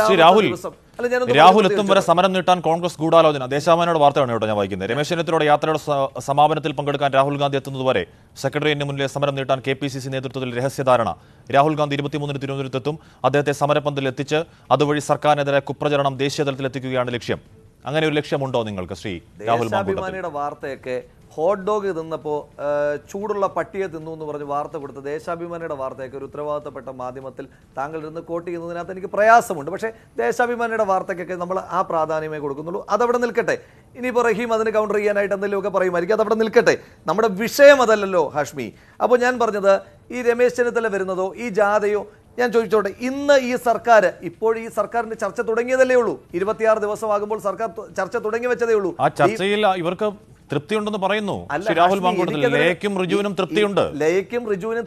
രാഹുൽ എത്തും വരെ സമരം നീട്ടാൻ കോൺഗ്രസ് ഗൂഢാലോചന. ദേശാഭിമാനിയുടെ വാർത്തയാണ് കേട്ടോ ഞാൻ വായിക്കുന്നത്. രമേശ് ചെന്നിത്തലയുടെ യാത്രയുടെ സമാപനത്തിൽ പങ്കെടുക്കാൻ രാഹുൽ ഗാന്ധി എത്തുന്നതുവരെ സെക്രട്ടേറിയറ്റിന് മുന്നിലെ സമരം നീട്ടാൻ KPCC നേതൃത്വത്തിൽ രഹസ്യധാരണ. രാഹുൽ ഗാന്ധി 23-ന് തിരുവനന്തപുരത്തെത്തും. അദ്ദേഹത്തെ സമരപന്തലിൽ എത്തിച്ച് അതുവഴി സർക്കാരിനെതിരെ കുപ്രചരണം ദേശീയ തലത്തിൽ എത്തിക്കുകയാണ് ലക്ഷ്യം. അങ്ങനെ ഒരു ലക്ഷ്യമുണ്ടോ നിങ്ങൾക്ക് ശ്രീ രാഹുൽ? ദേശാഭിമാനിയുടെ വാർത്തയൊക്കെ ഹോട്ട് ഡോഗ് തിന്നപ്പോൾ ചൂടുള്ള പട്ടിയെ തിന്നു എന്ന് പറഞ്ഞ് വാർത്ത കൊടുത്ത ദേശാഭിമാനിയുടെ വാർത്തയൊക്കെ ഒരു ഉത്തരവാദിത്തപ്പെട്ട മാധ്യമത്തിൽ താങ്കൾ ഇരുന്ന് കോട്ട് ചെയ്യുന്നതിനകത്ത് എനിക്ക് പ്രയാസമുണ്ട്. പക്ഷേ ദേശാഭിമാനിയുടെ വാർത്തയ്ക്കൊക്കെ നമ്മൾ ആ പ്രാധാന്യമേ കൊടുക്കുന്നുള്ളൂ. അതവിടെ നിൽക്കട്ടെ. ഇനിയിപ്പോൾ റഹീം അതിന് കൗണ്ടർ ചെയ്യാനായിട്ട് എന്തെങ്കിലുമൊക്കെ പറയുമായിരിക്കും. അതവിടെ നിൽക്കട്ടെ. നമ്മുടെ വിഷയം അതല്ലല്ലോ ഹാഷ്മി. അപ്പോൾ ഞാൻ പറഞ്ഞത് ഈ രമേശ് ചെന്നിത്തല വരുന്നതോ ഈ ജാഥയോ, ഞാൻ ചോദിച്ചോട്ടെ, ഇന്ന് ഈ സർക്കാരിന്റെ ചർച്ച തുടങ്ങിയതല്ലേ ഉള്ളൂ. 26 ദിവസമാകുമ്പോൾ സർക്കാർ ചർച്ച തുടങ്ങി വെച്ചതേ ഉള്ളൂ. ആ ചർച്ചയിൽ ഇവർക്ക് തൃപ്തിയുണ്ടെന്ന് പറയുന്നു രാഹുൽ മാങ്കൂട്ടത്തിൽ. ലയക്കും ഋജുവിനും തൃപ്തിയുണ്ട്. ലയക്കും ഋജുവിനും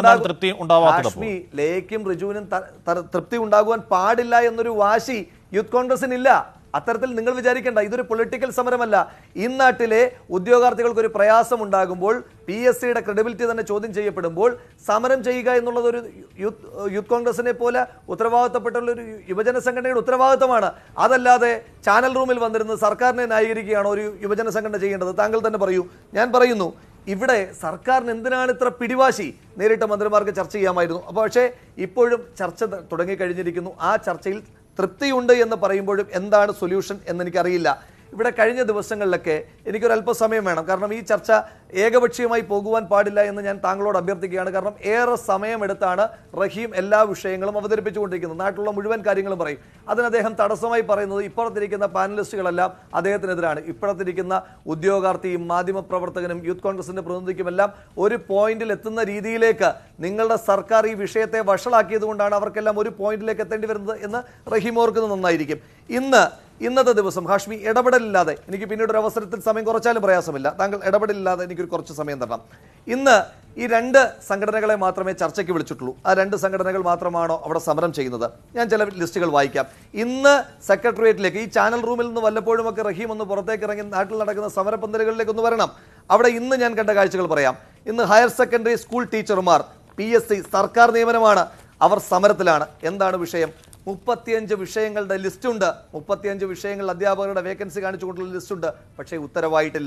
തൃപ്തി ഉണ്ടാകുവാൻ പാടില്ല എന്നൊരു വാശി യൂത്ത് കോൺഗ്രസിനില്ല. അത്തരത്തിൽ നിങ്ങൾ വിചാരിക്കേണ്ട. ഇതൊരു പൊളിറ്റിക്കൽ സമരമല്ല. ഈ നാട്ടിലെ ഉദ്യോഗാർത്ഥികൾക്ക് ഒരു പ്രയാസം ഉണ്ടാകുമ്പോൾ, PSCയുടെ ക്രെഡിബിലിറ്റി തന്നെ ചോദ്യം ചെയ്യപ്പെടുമ്പോൾ സമരം ചെയ്യുക എന്നുള്ളത് ഒരു യൂത്ത് കോൺഗ്രസിനെ പോലെ ഉത്തരവാദിത്തപ്പെട്ടുള്ള ഒരു യുവജന സംഘടനയുടെ ഉത്തരവാദിത്തമാണ്. അതല്ലാതെ ചാനൽ റൂമിൽ വന്നിരുന്ന് സർക്കാരിനെ ന്യായീകരിക്കുകയാണോ ഒരു യുവജന സംഘടന ചെയ്യേണ്ടത്? താങ്കൾ തന്നെ പറയൂ. ഞാൻ പറയുന്നു, ഇവിടെ സർക്കാരിന് എന്തിനാണ് ഇത്ര പിടിവാശി? നേരിട്ട് മന്ത്രിമാർക്ക് ചർച്ച ചെയ്യാമായിരുന്നു. അപ്പോൾ പക്ഷേ ഇപ്പോഴും ചർച്ച തുടങ്ങിക്കഴിഞ്ഞിരിക്കുന്നു. ആ ചർച്ചയിൽ തൃപ്തിയുണ്ട് എന്ന് പറയുമ്പോഴും എന്താണ് സൊല്യൂഷൻ എന്നെനിക്കറിയില്ല. ഇവിടെ കഴിഞ്ഞ ദിവസങ്ങളിലൊക്കെ എനിക്കൊരല്പസമയം വേണം. കാരണം ഈ ചർച്ച ഏകപക്ഷീയമായി പോകുവാൻ പാടില്ല എന്ന് ഞാൻ താങ്കളോട് അഭ്യർത്ഥിക്കുകയാണ്. കാരണം ഏറെ സമയമെടുത്താണ് റഹീം എല്ലാ വിഷയങ്ങളും അവതരിപ്പിച്ചുകൊണ്ടിരിക്കുന്നത്. നാട്ടിലുള്ള മുഴുവൻ കാര്യങ്ങളും പറയും. അതിന് അദ്ദേഹം തടസ്സമായി പറയുന്നത് ഇപ്പുറത്തിരിക്കുന്ന പാനലിസ്റ്റുകളെല്ലാം അദ്ദേഹത്തിനെതിരാണ്. ഇപ്പുറത്തിരിക്കുന്ന ഉദ്യോഗാർത്ഥിയും മാധ്യമപ്രവർത്തകനും യൂത്ത് കോൺഗ്രസിന്റെ പ്രതിനിധിക്കുമെല്ലാം ഒരു പോയിന്റിൽ എത്തുന്ന രീതിയിലേക്ക് നിങ്ങളുടെ സർക്കാർ ഈ വിഷയത്തെ വഷളാക്കിയത് കൊണ്ടാണ് അവർക്കെല്ലാം ഒരു പോയിന്റിലേക്ക് എത്തേണ്ടി വരുന്നത് എന്ന് റഹീം ഓർക്കുന്നത് നന്നായിരിക്കും. ഇന്നത്തെ ദിവസം ഹാഷ്മി ഇടപെടലില്ലാതെ, എനിക്ക് പിന്നീട് ഒരു അവസരത്തിൽ സമയം കുറച്ചാലും പ്രയാസമില്ല, താങ്കൾ ഇടപെടലില്ലാതെ എനിക്കൊരു കുറച്ച് സമയം തരണം. ഇന്ന് ഈ 2 സംഘടനകളെ മാത്രമേ ചർച്ചയ്ക്ക് വിളിച്ചിട്ടുള്ളൂ. ആ 2 സംഘടനകൾ മാത്രമാണോ അവിടെ സമരം ചെയ്യുന്നത്? ഞാൻ ചില ലിസ്റ്റുകൾ വായിക്കാം. ഇന്ന് സെക്രട്ടേറിയറ്റിലേക്ക്, ഈ ചാനൽ റൂമിൽ നിന്ന് വല്ലപ്പോഴുമൊക്കെ റഹീം ഒന്ന് പുറത്തേക്ക് ഇറങ്ങി നാട്ടിൽ നടക്കുന്ന സമരപന്തലുകളിലേക്ക് ഒന്ന് വരണം. അവിടെ ഇന്ന് ഞാൻ കണ്ട കാഴ്ചകൾ പറയാം. ഇന്ന് ഹയർ സെക്കൻഡറി സ്കൂൾ ടീച്ചർമാർ, PSC സർക്കാർ നിയമനമാണ്, അവർ സമരത്തിലാണ്. എന്താണ് വിഷയം? 35 വിഷയങ്ങളുടെ ലിസ്റ്റുണ്ട്. 35 വിഷയങ്ങളിൽ അധ്യാപകരുടെ വേക്കൻസി കാണിച്ചുകൊണ്ടുള്ള ലിസ്റ്റുണ്ട്. പക്ഷേ ഉത്തരവായിട്ടില്ല.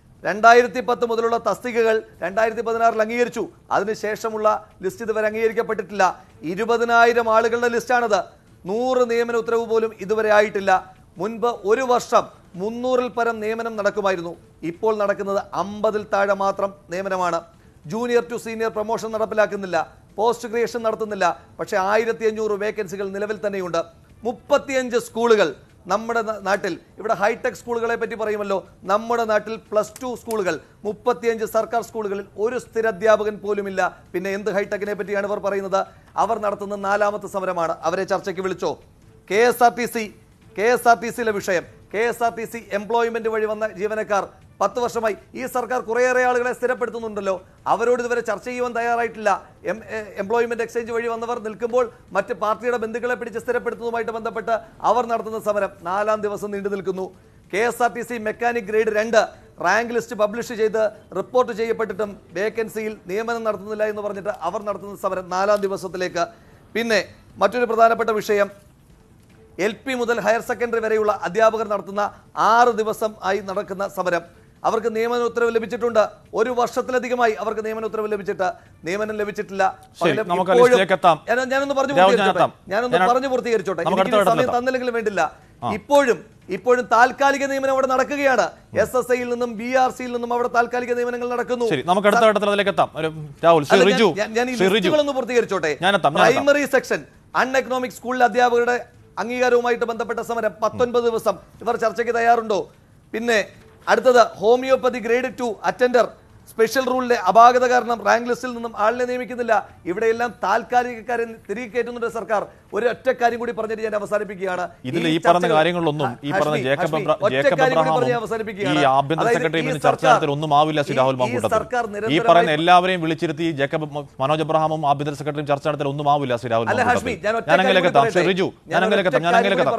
2010 മുതലുള്ള തസ്തികകൾ 2016 അംഗീകരിച്ചു. അതിനുശേഷമുള്ള ലിസ്റ്റ് ഇതുവരെ അംഗീകരിക്കപ്പെട്ടിട്ടില്ല. 20,000 ആളുകളുടെ ലിസ്റ്റാണത്. 100 നിയമന ഉത്തരവ് പോലും ഇതുവരെ ആയിട്ടില്ല. മുൻപ് ഒരു വർഷം 300-ൽ പരം നിയമനം നടക്കുമായിരുന്നു. ഇപ്പോൾ നടക്കുന്നത് 50-ൽ താഴെ മാത്രം നിയമനമാണ്. ജൂനിയർ ടു സീനിയർ പ്രൊമോഷൻ നടപ്പിലാക്കുന്നില്ല. പോസ്റ്റ് ഗ്രേഷൻ നടത്തുന്നില്ല. പക്ഷേ 1500 വേക്കൻസികൾ നിലവിൽ തന്നെയുണ്ട്. 35 സ്കൂളുകൾ നമ്മുടെ നാട്ടിൽ ഇവിടെ ഹൈടെക് സ്കൂളുകളെ പറ്റി പറയുമല്ലോ. നമ്മുടെ നാട്ടിൽ +2 സ്കൂളുകൾ 35 സർക്കാർ സ്കൂളുകളിൽ ഒരു സ്ഥിരാധ്യാപകൻ പോലുമില്ല. പിന്നെ എന്ത് ഹൈടെക്കിനെ പറ്റിയാണ് ഇവർ പറയുന്നത്? അവർ നടത്തുന്ന 4ാമത്തെ സമരമാണ്. അവരെ ചർച്ചയ്ക്ക് വിളിച്ചോ? KSRTCയിലെ വിഷയം, KSRTC എംപ്ലോയ്മെന്റ് വഴി വന്ന ജീവനക്കാർ 10 വർഷമായി ഈ സർക്കാർ കുറേയേറെ ആളുകളെ സ്ഥിരപ്പെടുത്തുന്നുണ്ടല്ലോ. അവരോട് ഇതുവരെ ചർച്ച ചെയ്യുവാൻ തയ്യാറായിട്ടില്ല. എംപ്ലോയ്മെന്റ് എക്സ്ചേഞ്ച് വഴി വന്നവർ നിൽക്കുമ്പോൾ മറ്റ് പാർട്ടിയുടെ ബന്ധുക്കളെ പിടിച്ച് സ്ഥിരപ്പെടുത്തുന്നതുമായിട്ട് ബന്ധപ്പെട്ട് അവർ നടത്തുന്ന സമരം 4ാം ദിവസം നീണ്ടു നിൽക്കുന്നു. KSRTC mechanic grade 2 rank list publish ചെയ്ത് റിപ്പോർട്ട് ചെയ്യപ്പെട്ടിട്ടും വേക്കൻസിയിൽ നിയമനം നടത്തുന്നില്ല എന്ന് പറഞ്ഞിട്ട് അവർ നടത്തുന്ന സമരം 4ാം ദിവസത്തിലേക്ക്. പിന്നെ മറ്റൊരു പ്രധാനപ്പെട്ട വിഷയം, LP മുതൽ ഹയർ സെക്കൻഡറി വരെയുള്ള അധ്യാപകർ നടത്തുന്ന 6 ദിവസം ആയി നടക്കുന്ന സമരം. അവർക്ക് നിയമന ഉത്തരവ് ലഭിച്ചിട്ടുണ്ട്. 1 വർഷത്തിലധികമായി അവർക്ക് നിയമന ഉത്തരവ് ലഭിച്ചിട്ട് നിയമനം ലഭിച്ചിട്ടില്ല. ഞാനൊന്ന് പറഞ്ഞു പൂർത്തീകരിച്ചോട്ടെ. സമയം തന്നില്ലെങ്കിലും വേണ്ടില്ല. ഇപ്പോഴും താൽക്കാലിക നിയമനം അവിടെ നടക്കുകയാണ്. SSIയിൽ നിന്നും BRCയിൽ നിന്നും അവിടെ താൽക്കാലിക നിയമനങ്ങൾ നടക്കുന്നു. ഞാൻ പൂർത്തീകരിച്ചോട്ടെ. പ്രൈമറി സെക്ഷൻ അൺഎക്കണോമിക് സ്കൂളിലെ അധ്യാപകരുടെ അംഗീകാരവുമായിട്ട് ബന്ധപ്പെട്ട സമരം 19 ദിവസം. ഇവർ ചർച്ചയ്ക്ക് തയ്യാറുണ്ടോ? പിന്നെ അടുത്തത് ഹോമിയോപ്പതി ഗ്രേഡ് 2 അറ്റൻഡർ സ്പെഷ്യൽ റൂളിലെ അപാകത കാരണം റാങ്ക് ലിസ്റ്റിൽ നിന്നും ആളിനെ നിയമിക്കുന്നില്ല. ഇവിടെയെല്ലാം താൽക്കാലികക്കാരെ തിരികെ കയറ്റുന്നുണ്ട് സർക്കാർ. ഒരു ഒറ്റ കാര്യം കൂടി പറഞ്ഞിട്ട് ഞാൻ അവസാനിപ്പിക്കുകയാണ്. ഇതിൽ ഈ പറഞ്ഞ കാര്യങ്ങളൊന്നും ഈ പറഞ്ഞ ജേക്കബ് ഈ ആഭ്യന്തര സെക്രട്ടറി ചർച്ച നടത്തിയാൽ ഒന്നും ആവില്ല. ശ്രീ രാഹുൽ മാങ്കൂട്ടത്തിൽ ഈ പറയുന്ന എല്ലാവരെയും വിളിച്ചിരുത്തി ജേക്കബ് മനോജ് എബ്രഹാമും ആഭ്യന്തര സെക്രട്ടറിയും ചർച്ച നടത്തിയാൽ ഒന്നും ആവില്ല. ശ്രീ രാഹുൽ ഞാൻ അങ്ങനെയൊക്കെ എത്താം. ശ്രീ റിജു ഞാൻ അങ്ങനെയൊക്കെ എത്താം.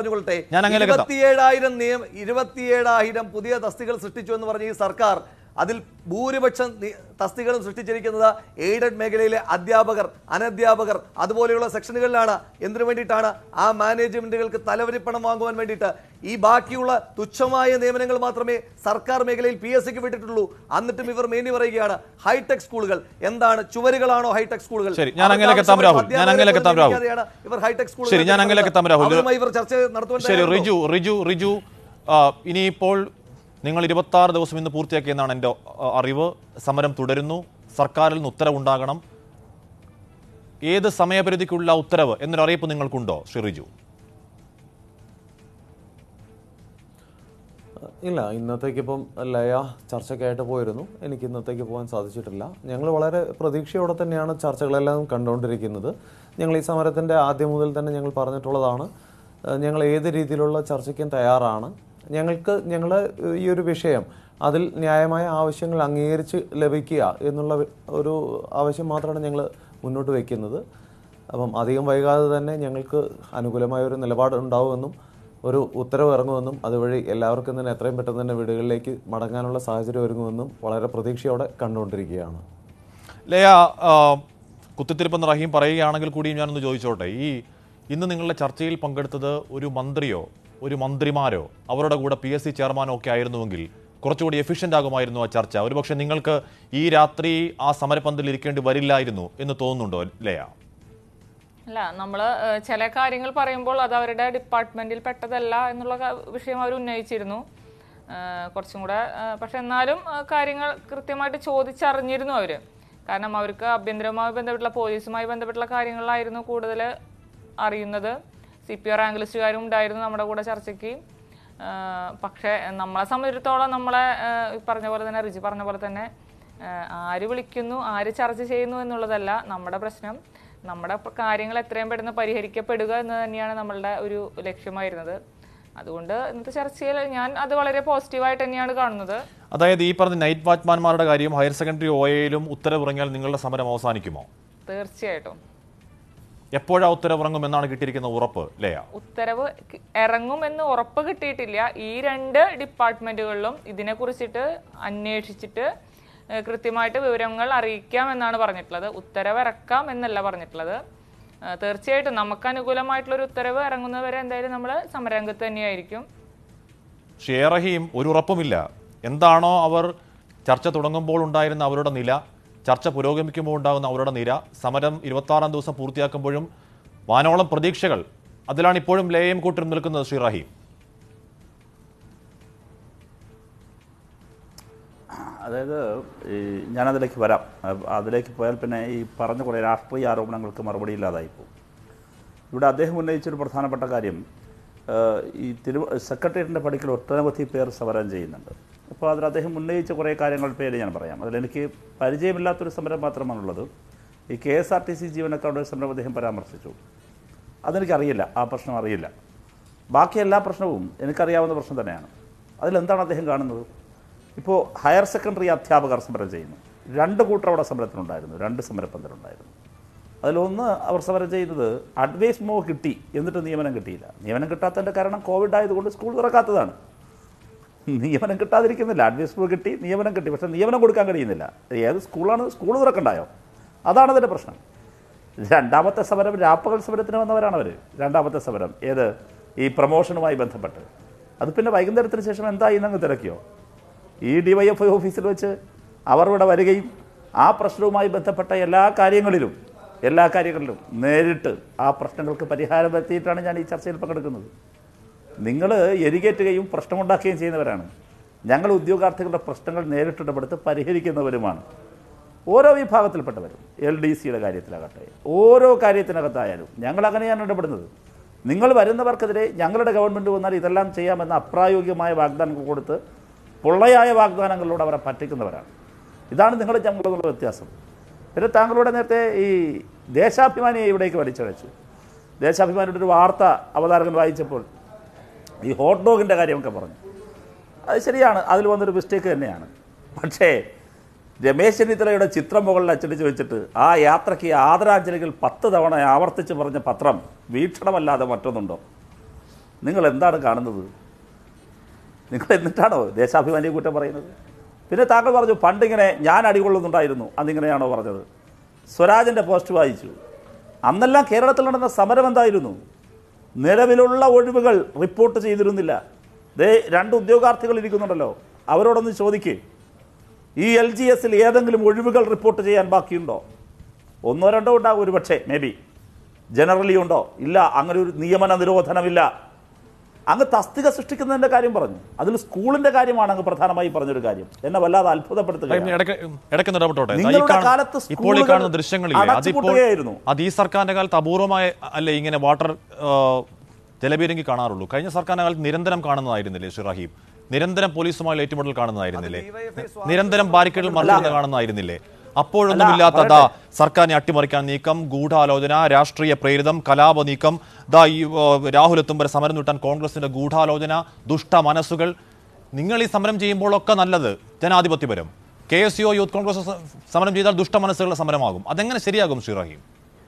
27,000 പുതിയ തസ്തികകൾ സൃഷ്ടിച്ചു എന്ന് പറഞ്ഞ ഈ സർക്കാർ അതിൽ ഭൂരിപക്ഷം തസ്തികകളും സൃഷ്ടിച്ചിരിക്കുന്നത് എയ്ഡഡ് മേഖലയിലെ അധ്യാപകർ, അനധ്യാപകർ അതുപോലെയുള്ള സെക്ഷനുകളിലാണ്. എന്തിനു വേണ്ടിയിട്ടാണ്? ആ മാനേജ്മെന്റുകൾക്ക് തലവരിപ്പണം വാങ്ങുവാൻ വേണ്ടിയിട്ട്. ഈ ബാക്കിയുള്ള തുച്ഛമായ നിയമനങ്ങൾ മാത്രമേ സർക്കാർ മേഖലയിൽ PSCക്ക് വിട്ടിട്ടുള്ളൂ. എന്നിട്ടും ഇവർ മേനി പറയുകയാണ് ഹൈടെക് സ്കൂളുകൾ. എന്താണ്, ചുവരുകളാണോ ഹൈടെക് സ്കൂളുകൾ? ഇവർ ഹൈടെക് സ്കൂളുകൾ ഇവർ ചർച്ച നടത്തുവാൻ. റിജു ഇനിയിപ്പോൾ നിങ്ങൾ 26 ദിവസം ഇന്ന് പൂർത്തിയാക്കിയെന്നാണ് എൻ്റെ അറിവ്. സമരം തുടരുന്നു. സർക്കാരിൽ നിന്ന് ഉത്തരവുണ്ടാകണം. ഏത് സമയപരിധിക്കുള്ള ഉത്തരവ് എന്നൊരു അറിയിപ്പ് നിങ്ങൾക്കുണ്ടോ ശ്രീ റിജു? ഇല്ല, ഇന്നത്തേക്കിപ്പം ലയ ചർച്ചയ്ക്കായിട്ട് പോയിരുന്നു. എനിക്ക് ഇന്നത്തേക്ക് പോകാൻ സാധിച്ചിട്ടില്ല. ഞങ്ങൾ വളരെ പ്രതീക്ഷയോടെ തന്നെയാണ് ചർച്ചകളെല്ലാം കണ്ടുകൊണ്ടിരിക്കുന്നത്. ഞങ്ങൾ ഈ സമരത്തിൻ്റെ ആദ്യം മുതൽ തന്നെ ഞങ്ങൾ പറഞ്ഞിട്ടുള്ളതാണ്, ഞങ്ങൾ ഏത് രീതിയിലുള്ള ചർച്ചയ്ക്കും തയ്യാറാണ്. ഞങ്ങളുടെ ഈ ഒരു വിഷയം അതിൽ ന്യായമായ ആവശ്യങ്ങൾ അംഗീകരിച്ച് ലഭിക്കുക എന്നുള്ള ഒരു ആവശ്യം മാത്രമാണ് ഞങ്ങൾ മുന്നോട്ട് വയ്ക്കുന്നത്. അപ്പം അധികം വൈകാതെ തന്നെ ഞങ്ങൾക്ക് അനുകൂലമായ ഒരു നിലപാട് ഉണ്ടാവുമെന്നും ഒരു ഉത്തരവ് ഇറങ്ങുമെന്നും അതുവഴി എല്ലാവർക്കും തന്നെ എത്രയും പെട്ടെന്ന് തന്നെ വീടുകളിലേക്ക് മടങ്ങാനുള്ള സാഹചര്യം ഒരുങ്ങുമെന്നും വളരെ പ്രതീക്ഷയോടെ കണ്ടുകൊണ്ടിരിക്കുകയാണ്. ലയ, കുത്തിത്തിരിപ്പെന്ന് റഹീം പറയുകയാണെങ്കിൽ കൂടിയും ഞാനൊന്ന് ചോദിച്ചോട്ടെ, ഇന്ന് നിങ്ങളുടെ ചർച്ചയിൽ പങ്കെടുത്തത് ഒരു മന്ത്രിയോ ഒരു മന്ത്രിമാരോ അവരുടെ കൂടെ PSC ചെയർമാനോ ഒക്കെ ആയിരുന്നുവെങ്കിൽ കുറച്ചുകൂടി എഫിഷ്യൻ്റ് ആകുമായിരുന്നു ആ ചർച്ച. ഒരുപക്ഷെ നിങ്ങൾക്ക് ഈ രാത്രി ആ സമരപന്തലിൽ ഇരിക്കേണ്ടി വരില്ലായിരുന്നു എന്ന് തോന്നുന്നുണ്ടോ ലയ? അല്ല, നമ്മൾ ചില കാര്യങ്ങൾ പറയുമ്പോൾ അത് അവരുടെ ഡിപ്പാർട്ട്മെന്റിൽ പെട്ടതല്ല എന്നുള്ള വിഷയം അവർ ഉന്നയിച്ചിരുന്നു കുറച്ചും കൂടെ. പക്ഷെ എന്നാലും കാര്യങ്ങൾ കൃത്യമായിട്ട് ചോദിച്ചറിഞ്ഞിരുന്നു അവർ. കാരണം അവർക്ക് ആഭ്യന്തരവുമായി ബന്ധപ്പെട്ടുള്ള പോലീസുമായി ബന്ധപ്പെട്ടുള്ള കാര്യങ്ങളിലായിരുന്നു കൂടുതൽ അറിയുന്നത്. CPO റാങ്ക് ലിസ്റ്റുകാരും ഉണ്ടായിരുന്നു നമ്മുടെ കൂടെ ചർച്ചയ്ക്ക്. പക്ഷേ നമ്മളെ സംബന്ധിച്ചിടത്തോളം നമ്മളെ പറഞ്ഞ പോലെ തന്നെ റിജി പറഞ്ഞ പോലെ തന്നെ ആര് വിളിക്കുന്നു, ആര് ചർച്ച ചെയ്യുന്നു എന്നുള്ളതല്ല നമ്മുടെ പ്രശ്നം. നമ്മുടെ കാര്യങ്ങൾ എത്രയും പെട്ടെന്ന് പരിഹരിക്കപ്പെടുക എന്ന് തന്നെയാണ് നമ്മളുടെ ഒരു ലക്ഷ്യമായിരുന്നത്. അതുകൊണ്ട് ഇന്നത്തെ ചർച്ചയിൽ ഞാൻ അത് വളരെ പോസിറ്റീവായിട്ട് തന്നെയാണ് കാണുന്നത്. അതായത് ഈ പറഞ്ഞ നൈറ്റ് വാച്ച്മാൻമാരുടെ കാര്യം ഹയർ സെക്കൻഡറി OAയിലും ഉത്തരവിറങ്ങിയാൽ നിങ്ങളുടെ സമരം അവസാനിക്കുമോ? തീർച്ചയായിട്ടും. എപ്പോഴാ ഉത്തരവ് ഇറങ്ങുമെന്നാണ് കിട്ടിയിരിക്കുന്ന ഉറപ്പ് ലയ? ഉത്തരവ് ഇറങ്ങുമെന്ന് ഉറപ്പ് കിട്ടിയിട്ടില്ല. ഈ 2 ഡിപ്പാർട്ട്മെന്റുകളിലും ഇതിനെക്കുറിച്ചിട്ട് അന്വേഷിച്ചിട്ട് കൃത്യമായിട്ട് വിവരങ്ങൾ അറിയിക്കാം എന്നാണ് പറഞ്ഞിട്ടുള്ളത്. ഉത്തരവ് ഇറക്കാം എന്നല്ല പറഞ്ഞിട്ടുള്ളത്. തീർച്ചയായിട്ടും നമുക്ക് അനുകൂലമായിട്ടുള്ളൊരു ഉത്തരവ് ഇറങ്ങുന്നവരെ എന്തായാലും നമ്മൾ സമരരംഗത്ത് തന്നെയായിരിക്കും. റഹീം, ഒരു ഉറപ്പുമില്ല. എന്താണോ അവർ ചർച്ച തുടങ്ങുമ്പോൾ ഉണ്ടായിരുന്ന അവരുടെ നില, ചർച്ച പുരോഗമിക്കുമ്പോൾ ഉണ്ടാകുന്ന അവരുടെ നിര, സമരം 26-ാം ദിവസം പൂർത്തിയാക്കുമ്പോഴും വാനോളം പ്രതീക്ഷകൾ, അതിലാണ് ഇപ്പോഴും ലയയും കൂട്ടരും നിൽക്കുന്നത്. ശ്രീ റഹീം, അതായത് ഞാനതിലേക്ക് വരാം. അതിലേക്ക് പോയാൽ പിന്നെ ഈ പറഞ്ഞ കുറേ രാഷ്ട്രീയ ആരോപണങ്ങൾക്ക് മറുപടി ഇല്ലാതായിപ്പോൾ. ഇവിടെ അദ്ദേഹം ഉന്നയിച്ചൊരു പ്രധാനപ്പെട്ട കാര്യം, ഈ സെക്രട്ടേറിയറ്റിൻ്റെ പടിക്കൽ ഒട്ടനവധി പേർ സമരം ചെയ്യുന്നുണ്ട്. അപ്പോൾ അതിൽ അദ്ദേഹം ഉന്നയിച്ച കുറേ കാര്യങ്ങൾ പേര് ഞാൻ പറയാം. അതിലെനിക്ക് പരിചയമില്ലാത്തൊരു സമരം മാത്രമാണുള്ളത്. ഈ KSRTC ജീവനക്കാരുടെ സമരം അദ്ദേഹം പരാമർശിച്ചു. അതെനിക്കറിയില്ല, ആ പ്രശ്നം അറിയില്ല. ബാക്കി എല്ലാ പ്രശ്നവും എനിക്കറിയാവുന്ന പ്രശ്നം തന്നെയാണ്. അതിലെന്താണ് അദ്ദേഹം കാണുന്നത്? ഇപ്പോൾ ഹയർ സെക്കൻഡറി അധ്യാപകർ സമരം ചെയ്യുന്നു. 2 കൂട്ടർ അവിടെ സമരത്തിനുണ്ടായിരുന്നു, 2 സമരപ്പന്തലുണ്ടായിരുന്നു. അതിലൊന്ന് അവർ സമരം ചെയ്യുന്നത് അഡ്വൈസ് മോ കിട്ടി, എന്നിട്ട് നിയമനം കിട്ടിയില്ല. നിയമനം കിട്ടാത്തതിൻ്റെ കാരണം കോവിഡ് ആയതുകൊണ്ട് സ്കൂൾ തുറക്കാത്തതാണ്. നിയമനം കിട്ടാതിരിക്കുന്നില്ല. അഡ്വൈസ് മോ കിട്ടി, നിയമനം കിട്ടി, പക്ഷേ നിയമനം കൊടുക്കാൻ കഴിയുന്നില്ല. ഏത് സ്കൂളാണ്? സ്കൂൾ തുറക്കണ്ടായോ? അതാണ് അതിൻ്റെ പ്രശ്നം. 2ാമത്തെ സമരം രാപ്പകൽ സമരത്തിന് വന്നവരാണ് അവർ. 2ാമത്തെ സമരം ഏത്? ഈ പ്രൊമോഷനുമായി ബന്ധപ്പെട്ട്. അത് പിന്നെ വൈകുന്നേരത്തിന് ശേഷം എന്തായി എന്നങ്ങ് തിരക്കിയോ? ഈ DYFI ഓഫീസിൽ വെച്ച് അവർ ഇവിടെ വരികയും ആ പ്രശ്നവുമായി ബന്ധപ്പെട്ട എല്ലാ കാര്യങ്ങളിലും നേരിട്ട് ആ പ്രശ്നങ്ങൾക്ക് പരിഹാരം വരുത്തിയിട്ടാണ് ഞാൻ ഈ ചർച്ചയിൽ പങ്കെടുക്കുന്നത്. നിങ്ങൾ എരികേറ്റുകയും പ്രശ്നമുണ്ടാക്കുകയും ചെയ്യുന്നവരാണ്. ഞങ്ങൾ ഉദ്യോഗാർത്ഥികളുടെ പ്രശ്നങ്ങൾ നേരിട്ടിടപെടുത്ത് പരിഹരിക്കുന്നവരുമാണ്. ഓരോ വിഭാഗത്തിൽപ്പെട്ടവരും LDCയുടെ കാര്യത്തിലാകട്ടെ, ഓരോ കാര്യത്തിനകത്തായാലും ഞങ്ങൾ അങ്ങനെയാണ് ഇടപെടുന്നത്. നിങ്ങൾ വരുന്നവർക്കെതിരെ ഞങ്ങളുടെ ഗവൺമെൻറ് വന്നാൽ ഇതെല്ലാം ചെയ്യാമെന്ന അപ്രായോഗികമായ വാഗ്ദാനങ്ങൾ കൊടുത്ത് പൊള്ളയായ വാഗ്ദാനങ്ങളിലൂടെ അവരെ പറ്റിക്കുന്നവരാണ്. ഇതാണ് നിങ്ങളുടെ ഞങ്ങളുടെ വ്യത്യാസം. പിന്നെ താങ്കളുടെ നേരത്തെ ഈ ദേശാഭിമാനിയെ ഇവിടേക്ക് വലിച്ചഴച്ചു. ദേശാഭിമാനിയുടെ ഒരു വാർത്ത അവതാരകൻ വായിച്ചപ്പോൾ ഈ ഹോട്ട് ഡോഗിൻ്റെ കാര്യമൊക്കെ പറഞ്ഞു. അത് ശരിയാണ്, അതിൽ വന്നൊരു മിസ്റ്റേക്ക് തന്നെയാണ്. പക്ഷേ രമേശ് ചെന്നിത്തലയുടെ ചിത്രം മുകളിൽ അച്ചടിച്ച് വെച്ചിട്ട് ആ യാത്രയ്ക്ക് ആദരാഞ്ജലികൾ 10 തവണ ആവർത്തിച്ച് പറഞ്ഞ പത്രം വീക്ഷണമല്ലാതെ മറ്റൊന്നുണ്ടോ? നിങ്ങൾ എന്താണ് കാണുന്നത്? നിങ്ങൾ എന്നിട്ടാണോ ദേശാഭിമാനിയെ കുറ്റം പറയുന്നത്? പിന്നെ താങ്കൾ പറഞ്ഞു പണ്ടിങ്ങനെ ഞാൻ അടികൊള്ളുന്നുണ്ടായിരുന്നു, അന്നിങ്ങനെയാണോ പറഞ്ഞത്? സ്വരാജിൻ്റെ പോസ്റ്റ് വായിച്ചു. അന്നെല്ലാം കേരളത്തിൽ നടന്ന സമരം എന്തായിരുന്നു? നിലവിലുള്ള ഒഴിവുകൾ റിപ്പോർട്ട് ചെയ്തിരുന്നില്ല. 2 ഉദ്യോഗാർത്ഥികൾ ഇരിക്കുന്നുണ്ടല്ലോ, അവരോടൊന്ന് ചോദിക്കേ, ഈ LGSൽ ഏതെങ്കിലും ഒഴിവുകൾ റിപ്പോർട്ട് ചെയ്യാൻ ബാക്കിയുണ്ടോ? 1 or 2 ഉണ്ടാകും, ഒരു പക്ഷേ മേ ബി. ജനറലി ഉണ്ടോ? ഇല്ല. അങ്ങനെ ഒരു നിയമന നിരോധനമില്ല. അങ്ങ് തസ്തിക സൃഷ്ടിക്കുന്നതിൻ്റെ കാര്യം പറഞ്ഞു. അതിൽ സ്കൂളിൻ്റെ കാര്യമാണ് അങ്ങ് പ്രധാനമായി പറഞ്ഞൊരു കാര്യം. എന്നെ വല്ലാതെ അത്ഭുതപ്പെടുത്തുകയാണ്. ഇപ്പോൾ ഈ കാണുന്ന ദൃശ്യങ്ങളിൽ അത് ഈ സർക്കാരിന്റെ കാലത്ത് അപൂർവമായ അല്ലേ ഇങ്ങനെ വാട്ടർ ജലപീരങ്കി കാണാറുള്ളൂ? കഴിഞ്ഞ സർക്കാരിന്റെ കാലത്ത് നിരന്തരം കാണുന്നതായിരുന്നില്ലേ ശ്രീ റഹീം? നിരന്തരം പോലീസുമായി ഏറ്റുമുട്ടൽ കാണുന്നതായിരുന്നില്ലേ? നിരന്തരം ബാരിക്കേഡിൽ മറികടന്ന് കാണുന്നതായിരുന്നില്ലേ? അപ്പോഴൊന്നുമില്ലാത്ത സർക്കാരിനെ അട്ടിമറിക്കാൻ നീക്കം, ഗൂഢാലോചന, രാഷ്ട്രീയ പ്രേരിതം, കലാപ നീക്കം, ഈ രാഹുൽ എത്തും വരെ സമരം നീട്ടാൻ കോൺഗ്രസിന്റെ ഗൂഢാലോചന, ദുഷ്ട മനസ്സുകൾ. നിങ്ങൾ ഈ സമരം ചെയ്യുമ്പോഴൊക്കെ നല്ലത് ജനാധിപത്യപരം. KSU യൂത്ത് കോൺഗ്രസ് സമരം ചെയ്താൽ ദുഷ്ട മനസ്സുകളുടെ സമരമാകും. അതെങ്ങനെ ശരിയാകും ശ്രീ റഹീം?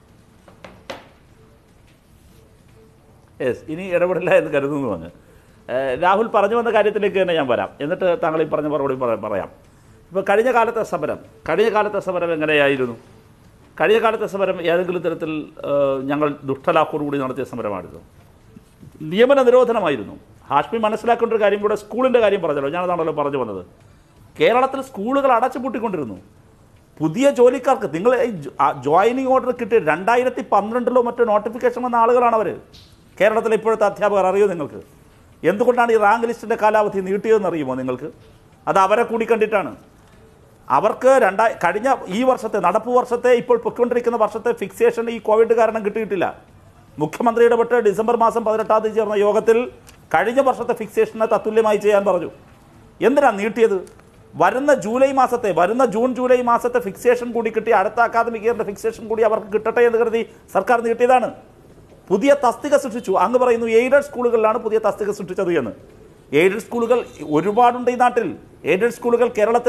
ഇനി ഇടപെടില്ല എന്ന് കരുതുന്നു പറഞ്ഞ് രാഹുൽ പറഞ്ഞു വന്ന കാര്യത്തിലേക്ക് തന്നെ ഞാൻ വരാം. എന്നിട്ട് താങ്കൾ ഈ പറഞ്ഞ മറുപടി പറയാം. ഇപ്പോൾ കഴിഞ്ഞ കാലത്തെ സമരം എങ്ങനെയായിരുന്നു? കഴിഞ്ഞ കാലത്തെ സമരം ഏതെങ്കിലും തരത്തിൽ ഞങ്ങൾ ദുഷ്ടലാക്കോടുകൂടി നടത്തിയ സമരമായിരുന്നു. നിയമന നിരോധനമായിരുന്നു. ഹാഷ്മി മനസ്സിലാക്കേണ്ട ഒരു കാര്യം കൂടെ, സ്കൂളിൻ്റെ കാര്യം പറഞ്ഞല്ലോ, ഞാനതാണല്ലോ പറഞ്ഞു വന്നത്. കേരളത്തിൽ സ്കൂളുകൾ അടച്ചുപൂട്ടിക്കൊണ്ടിരുന്നു. പുതിയ ജോലിക്കാർക്ക് നിങ്ങൾ ജോയിനിങ് ഓർഡർ കിട്ടിയ 2012 മറ്റോ നോട്ടിഫിക്കേഷൻ വന്ന ആളുകളാണ് അവർ. കേരളത്തിലെ ഇപ്പോഴത്തെ അധ്യാപകർ അറിയോ നിങ്ങൾക്ക്? എന്തുകൊണ്ടാണ് ഈ റാങ്ക് ലിസ്റ്റിൻ്റെ കാലാവധി നീട്ടിയതെന്ന് അറിയുമോ നിങ്ങൾക്ക്? അത് അവരെ കൂടി കണ്ടിട്ടാണ്. അവർക്ക് കഴിഞ്ഞ ഈ വർഷത്തെ നടപ്പ് വർഷത്തെ ഇപ്പോൾ പൊയ്ക്കൊണ്ടിരിക്കുന്ന വർഷത്തെ ഫിക്സേഷൻ ഈ കോവിഡ് കാരണം കിട്ടിയിട്ടില്ല. മുഖ്യമന്ത്രി ഇടപെട്ട് ഡിസംബർ മാസം 18-ാം തീയതി ചേർന്ന യോഗത്തിൽ കഴിഞ്ഞ വർഷത്തെ ഫിക്സേഷനെ തത്തുല്യമായി ചെയ്യാൻ പറഞ്ഞു. എന്തിനാണ് നീട്ടിയത്? വരുന്ന ജൂൺ ജൂലൈ മാസത്തെ ഫിക്സേഷൻ കൂടി കിട്ടി, അടുത്ത അക്കാദമിക് ഇയറിൻ്റെ ഫിക്സേഷൻ കൂടി അവർക്ക് കിട്ടട്ടെ എന്ന് കരുതി സർക്കാർ നീട്ടിയതാണ്. പുതിയ തസ്തിക സൃഷ്ടിച്ചു. അങ്ങ് പറയുന്നു എയ്ഡഡ് സ്കൂളുകളിലാണ് പുതിയ തസ്തിക സൃഷ്ടിച്ചത് എന്ന്. എയ്ഡഡ് സ്കൂളുകൾ ഒരുപാടുണ്ട് ഈ നാട്ടിൽ. എയ്ഡഡ് സ്കൂളുകൾ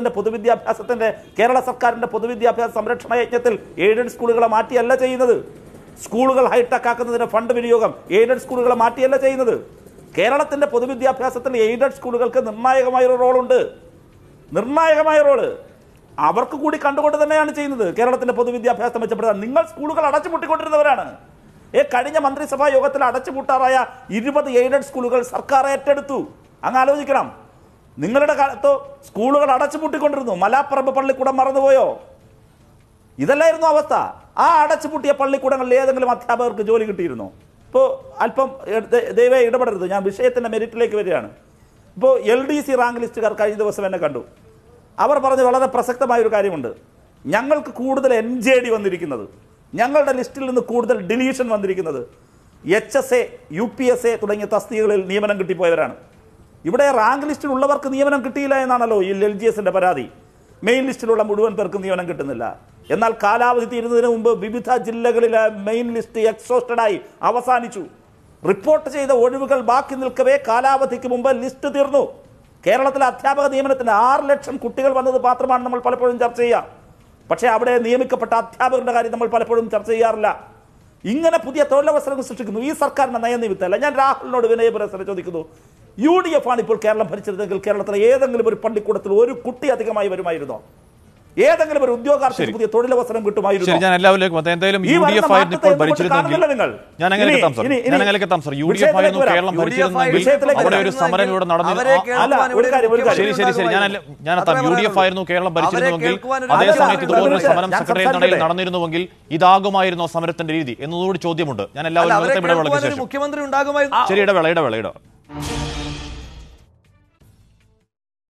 കേരള സർക്കാരിൻ്റെ പൊതുവിദ്യാഭ്യാസ സംരക്ഷണ യജ്ഞത്തിൽ എയ്ഡഡ് സ്കൂളുകളെ മാറ്റിയല്ല ചെയ്യുന്നത്. സ്കൂളുകൾ ഹൈടെക് ആക്കുന്നതിന് ഫണ്ട് വിനിയോഗം എയ്ഡഡ് സ്കൂളുകളെ മാറ്റിയല്ല ചെയ്യുന്നത്. കേരളത്തിൻ്റെ പൊതുവിദ്യാഭ്യാസത്തിൽ എയ്ഡഡ് സ്കൂളുകൾക്ക് നിർണായകമായൊരു റോളുണ്ട്. നിർണായകമായ റോള് അവർക്ക് കൂടി കണ്ടുകൊണ്ട് തന്നെയാണ് ചെയ്യുന്നത് കേരളത്തിൻ്റെ പൊതുവിദ്യാഭ്യാസം മെച്ചപ്പെടുത്താൻ. നിങ്ങൾ സ്കൂളുകൾ അടച്ചുപൂട്ടിക്കൊണ്ടിരുന്നവരാണ്. കഴിഞ്ഞ മന്ത്രിസഭാ യോഗത്തിൽ അടച്ചുപൂട്ടാറായ 20 എയ്ഡഡ് സ്കൂളുകൾ സർക്കാർ ഏറ്റെടുത്തു. അങ്ങ് ആലോചിക്കണം. നിങ്ങളുടെ കാലത്തോ സ്കൂളുകൾ അടച്ചുപൂട്ടിക്കൊണ്ടിരുന്നു. മലാപ്പറമ്പ് പള്ളിക്കൂടം മറന്നുപോയോ? ഇതല്ലായിരുന്നു അവസ്ഥ. ആ അടച്ചുപൂട്ടിയ പള്ളിക്കൂടങ്ങളിൽ ഏതെങ്കിലും അധ്യാപകർക്ക് ജോലി കിട്ടിയിരുന്നോ? ഇപ്പോൾ അല്പം ദയവായി ഇടപെടരുത്, ഞാൻ വിഷയത്തിൻ്റെ മെരിറ്റിലേക്ക് വരികയാണ്. ഇപ്പോൾ LDC റാങ്ക് ലിസ്റ്റുകാർ കഴിഞ്ഞ ദിവസം എന്നെ കണ്ടു. അവർ പറഞ്ഞ് വളരെ പ്രസക്തമായൊരു കാര്യമുണ്ട്. ഞങ്ങൾക്ക് കൂടുതൽ NJD വന്നിരിക്കുന്നത്, ഞങ്ങളുടെ ലിസ്റ്റിൽ നിന്ന് കൂടുതൽ ഡിലീഷൻ വന്നിരിക്കുന്നത് HSA, UPSA തുടങ്ങിയ തസ്തികകളിൽ നിയമനം കിട്ടിപ്പോയവരാണ്. ഇവിടെ റാങ്ക് ലിസ്റ്റിലുള്ളവർക്ക് നിയമനം കിട്ടിയില്ല എന്നാണല്ലോ ഈ LGSന്റെ പരാതി. മെയിൻ ലിസ്റ്റിലുള്ള മുഴുവൻ പേർക്കും നിയമനം കിട്ടുന്നില്ല. എന്നാൽ കാലാവധി തീരുന്നതിന് മുമ്പ് വിവിധ ജില്ലകളിലെ മെയിൻ ലിസ്റ്റ് എക്സോസ്റ്റഡായി അവസാനിച്ചു. റിപ്പോർട്ട് ചെയ്ത ഒഴിവുകൾ ബാക്കി നിൽക്കവേ കാലാവധിക്ക് മുമ്പ് ലിസ്റ്റ് തീർന്നു. കേരളത്തിലെ അധ്യാപക നിയമനത്തിന് 6 ലക്ഷം കുട്ടികൾ വന്നത് മാത്രമാണ് നമ്മൾ പലപ്പോഴും ചർച്ച ചെയ്യുക. പക്ഷേ അവിടെ നിയമിക്കപ്പെട്ട അധ്യാപകരുടെ കാര്യം നമ്മൾ പലപ്പോഴും ചർച്ച ചെയ്യാറില്ല. ഇങ്ങനെ പുതിയ തൊഴിലവസരങ്ങൾ സൃഷ്ടിക്കുന്നു. ഈ സർക്കാരിന്റെ നയനിമിത്തമല്ല. ഞാൻ രാഹുലിനോട് വിനയപുരസരം ചോദിക്കുന്നു, UDF ആണ് ഇപ്പോൾ കേരളം ഭരിച്ചിരുന്നെങ്കിൽ കേരളത്തിലെ ഏതെങ്കിലും ഒരു പള്ളിക്കൂടത്തിൽ ഒരു കുട്ടി അധികമായി വരുമായിരുന്നോ? ഏതെങ്കിലും ഒരു ഉദ്യോഗാർത്ഥിക്ക് പുതിയ തൊഴിലവസരം കിട്ടുമായിരുന്നു? ഞാൻ എല്ലാവരിലേക്കും എന്തായാലും UDF ആയിരുന്നു ഇപ്പോൾ ഭരിച്ചിരുന്നെങ്കിൽ ഞാൻ അങ്ങനെ എത്താം സർ. UDF ആയിരുന്നു കേരളം ഭരിച്ചിരുന്നെങ്കിൽ അവിടെ ഒരു സമരം ഇവിടെ നടന്നിരുന്നു. ശരി ഞാൻ എത്താം. UDF ആയിരുന്നു കേരളം ഭരിച്ചിരുന്നുവെങ്കിൽ അതേ സമയത്ത് ഇതുപോലൊരു സമരം സെക്രട്ടേറിയറ്റ് നടയിൽ നടന്നിരുന്നുവെങ്കിൽ ഇതാകുമായിരുന്നോ സമരത്തിന്റെ രീതി എന്നതുകൂടി ചോദ്യമുണ്ട്. ഞാൻ എല്ലാവരും ഇടവേളയ്ക്ക് ശേഷം മുഖ്യമന്ത്രി ഉണ്ടാകുമായിരുന്നു. ശരി ഇടവേള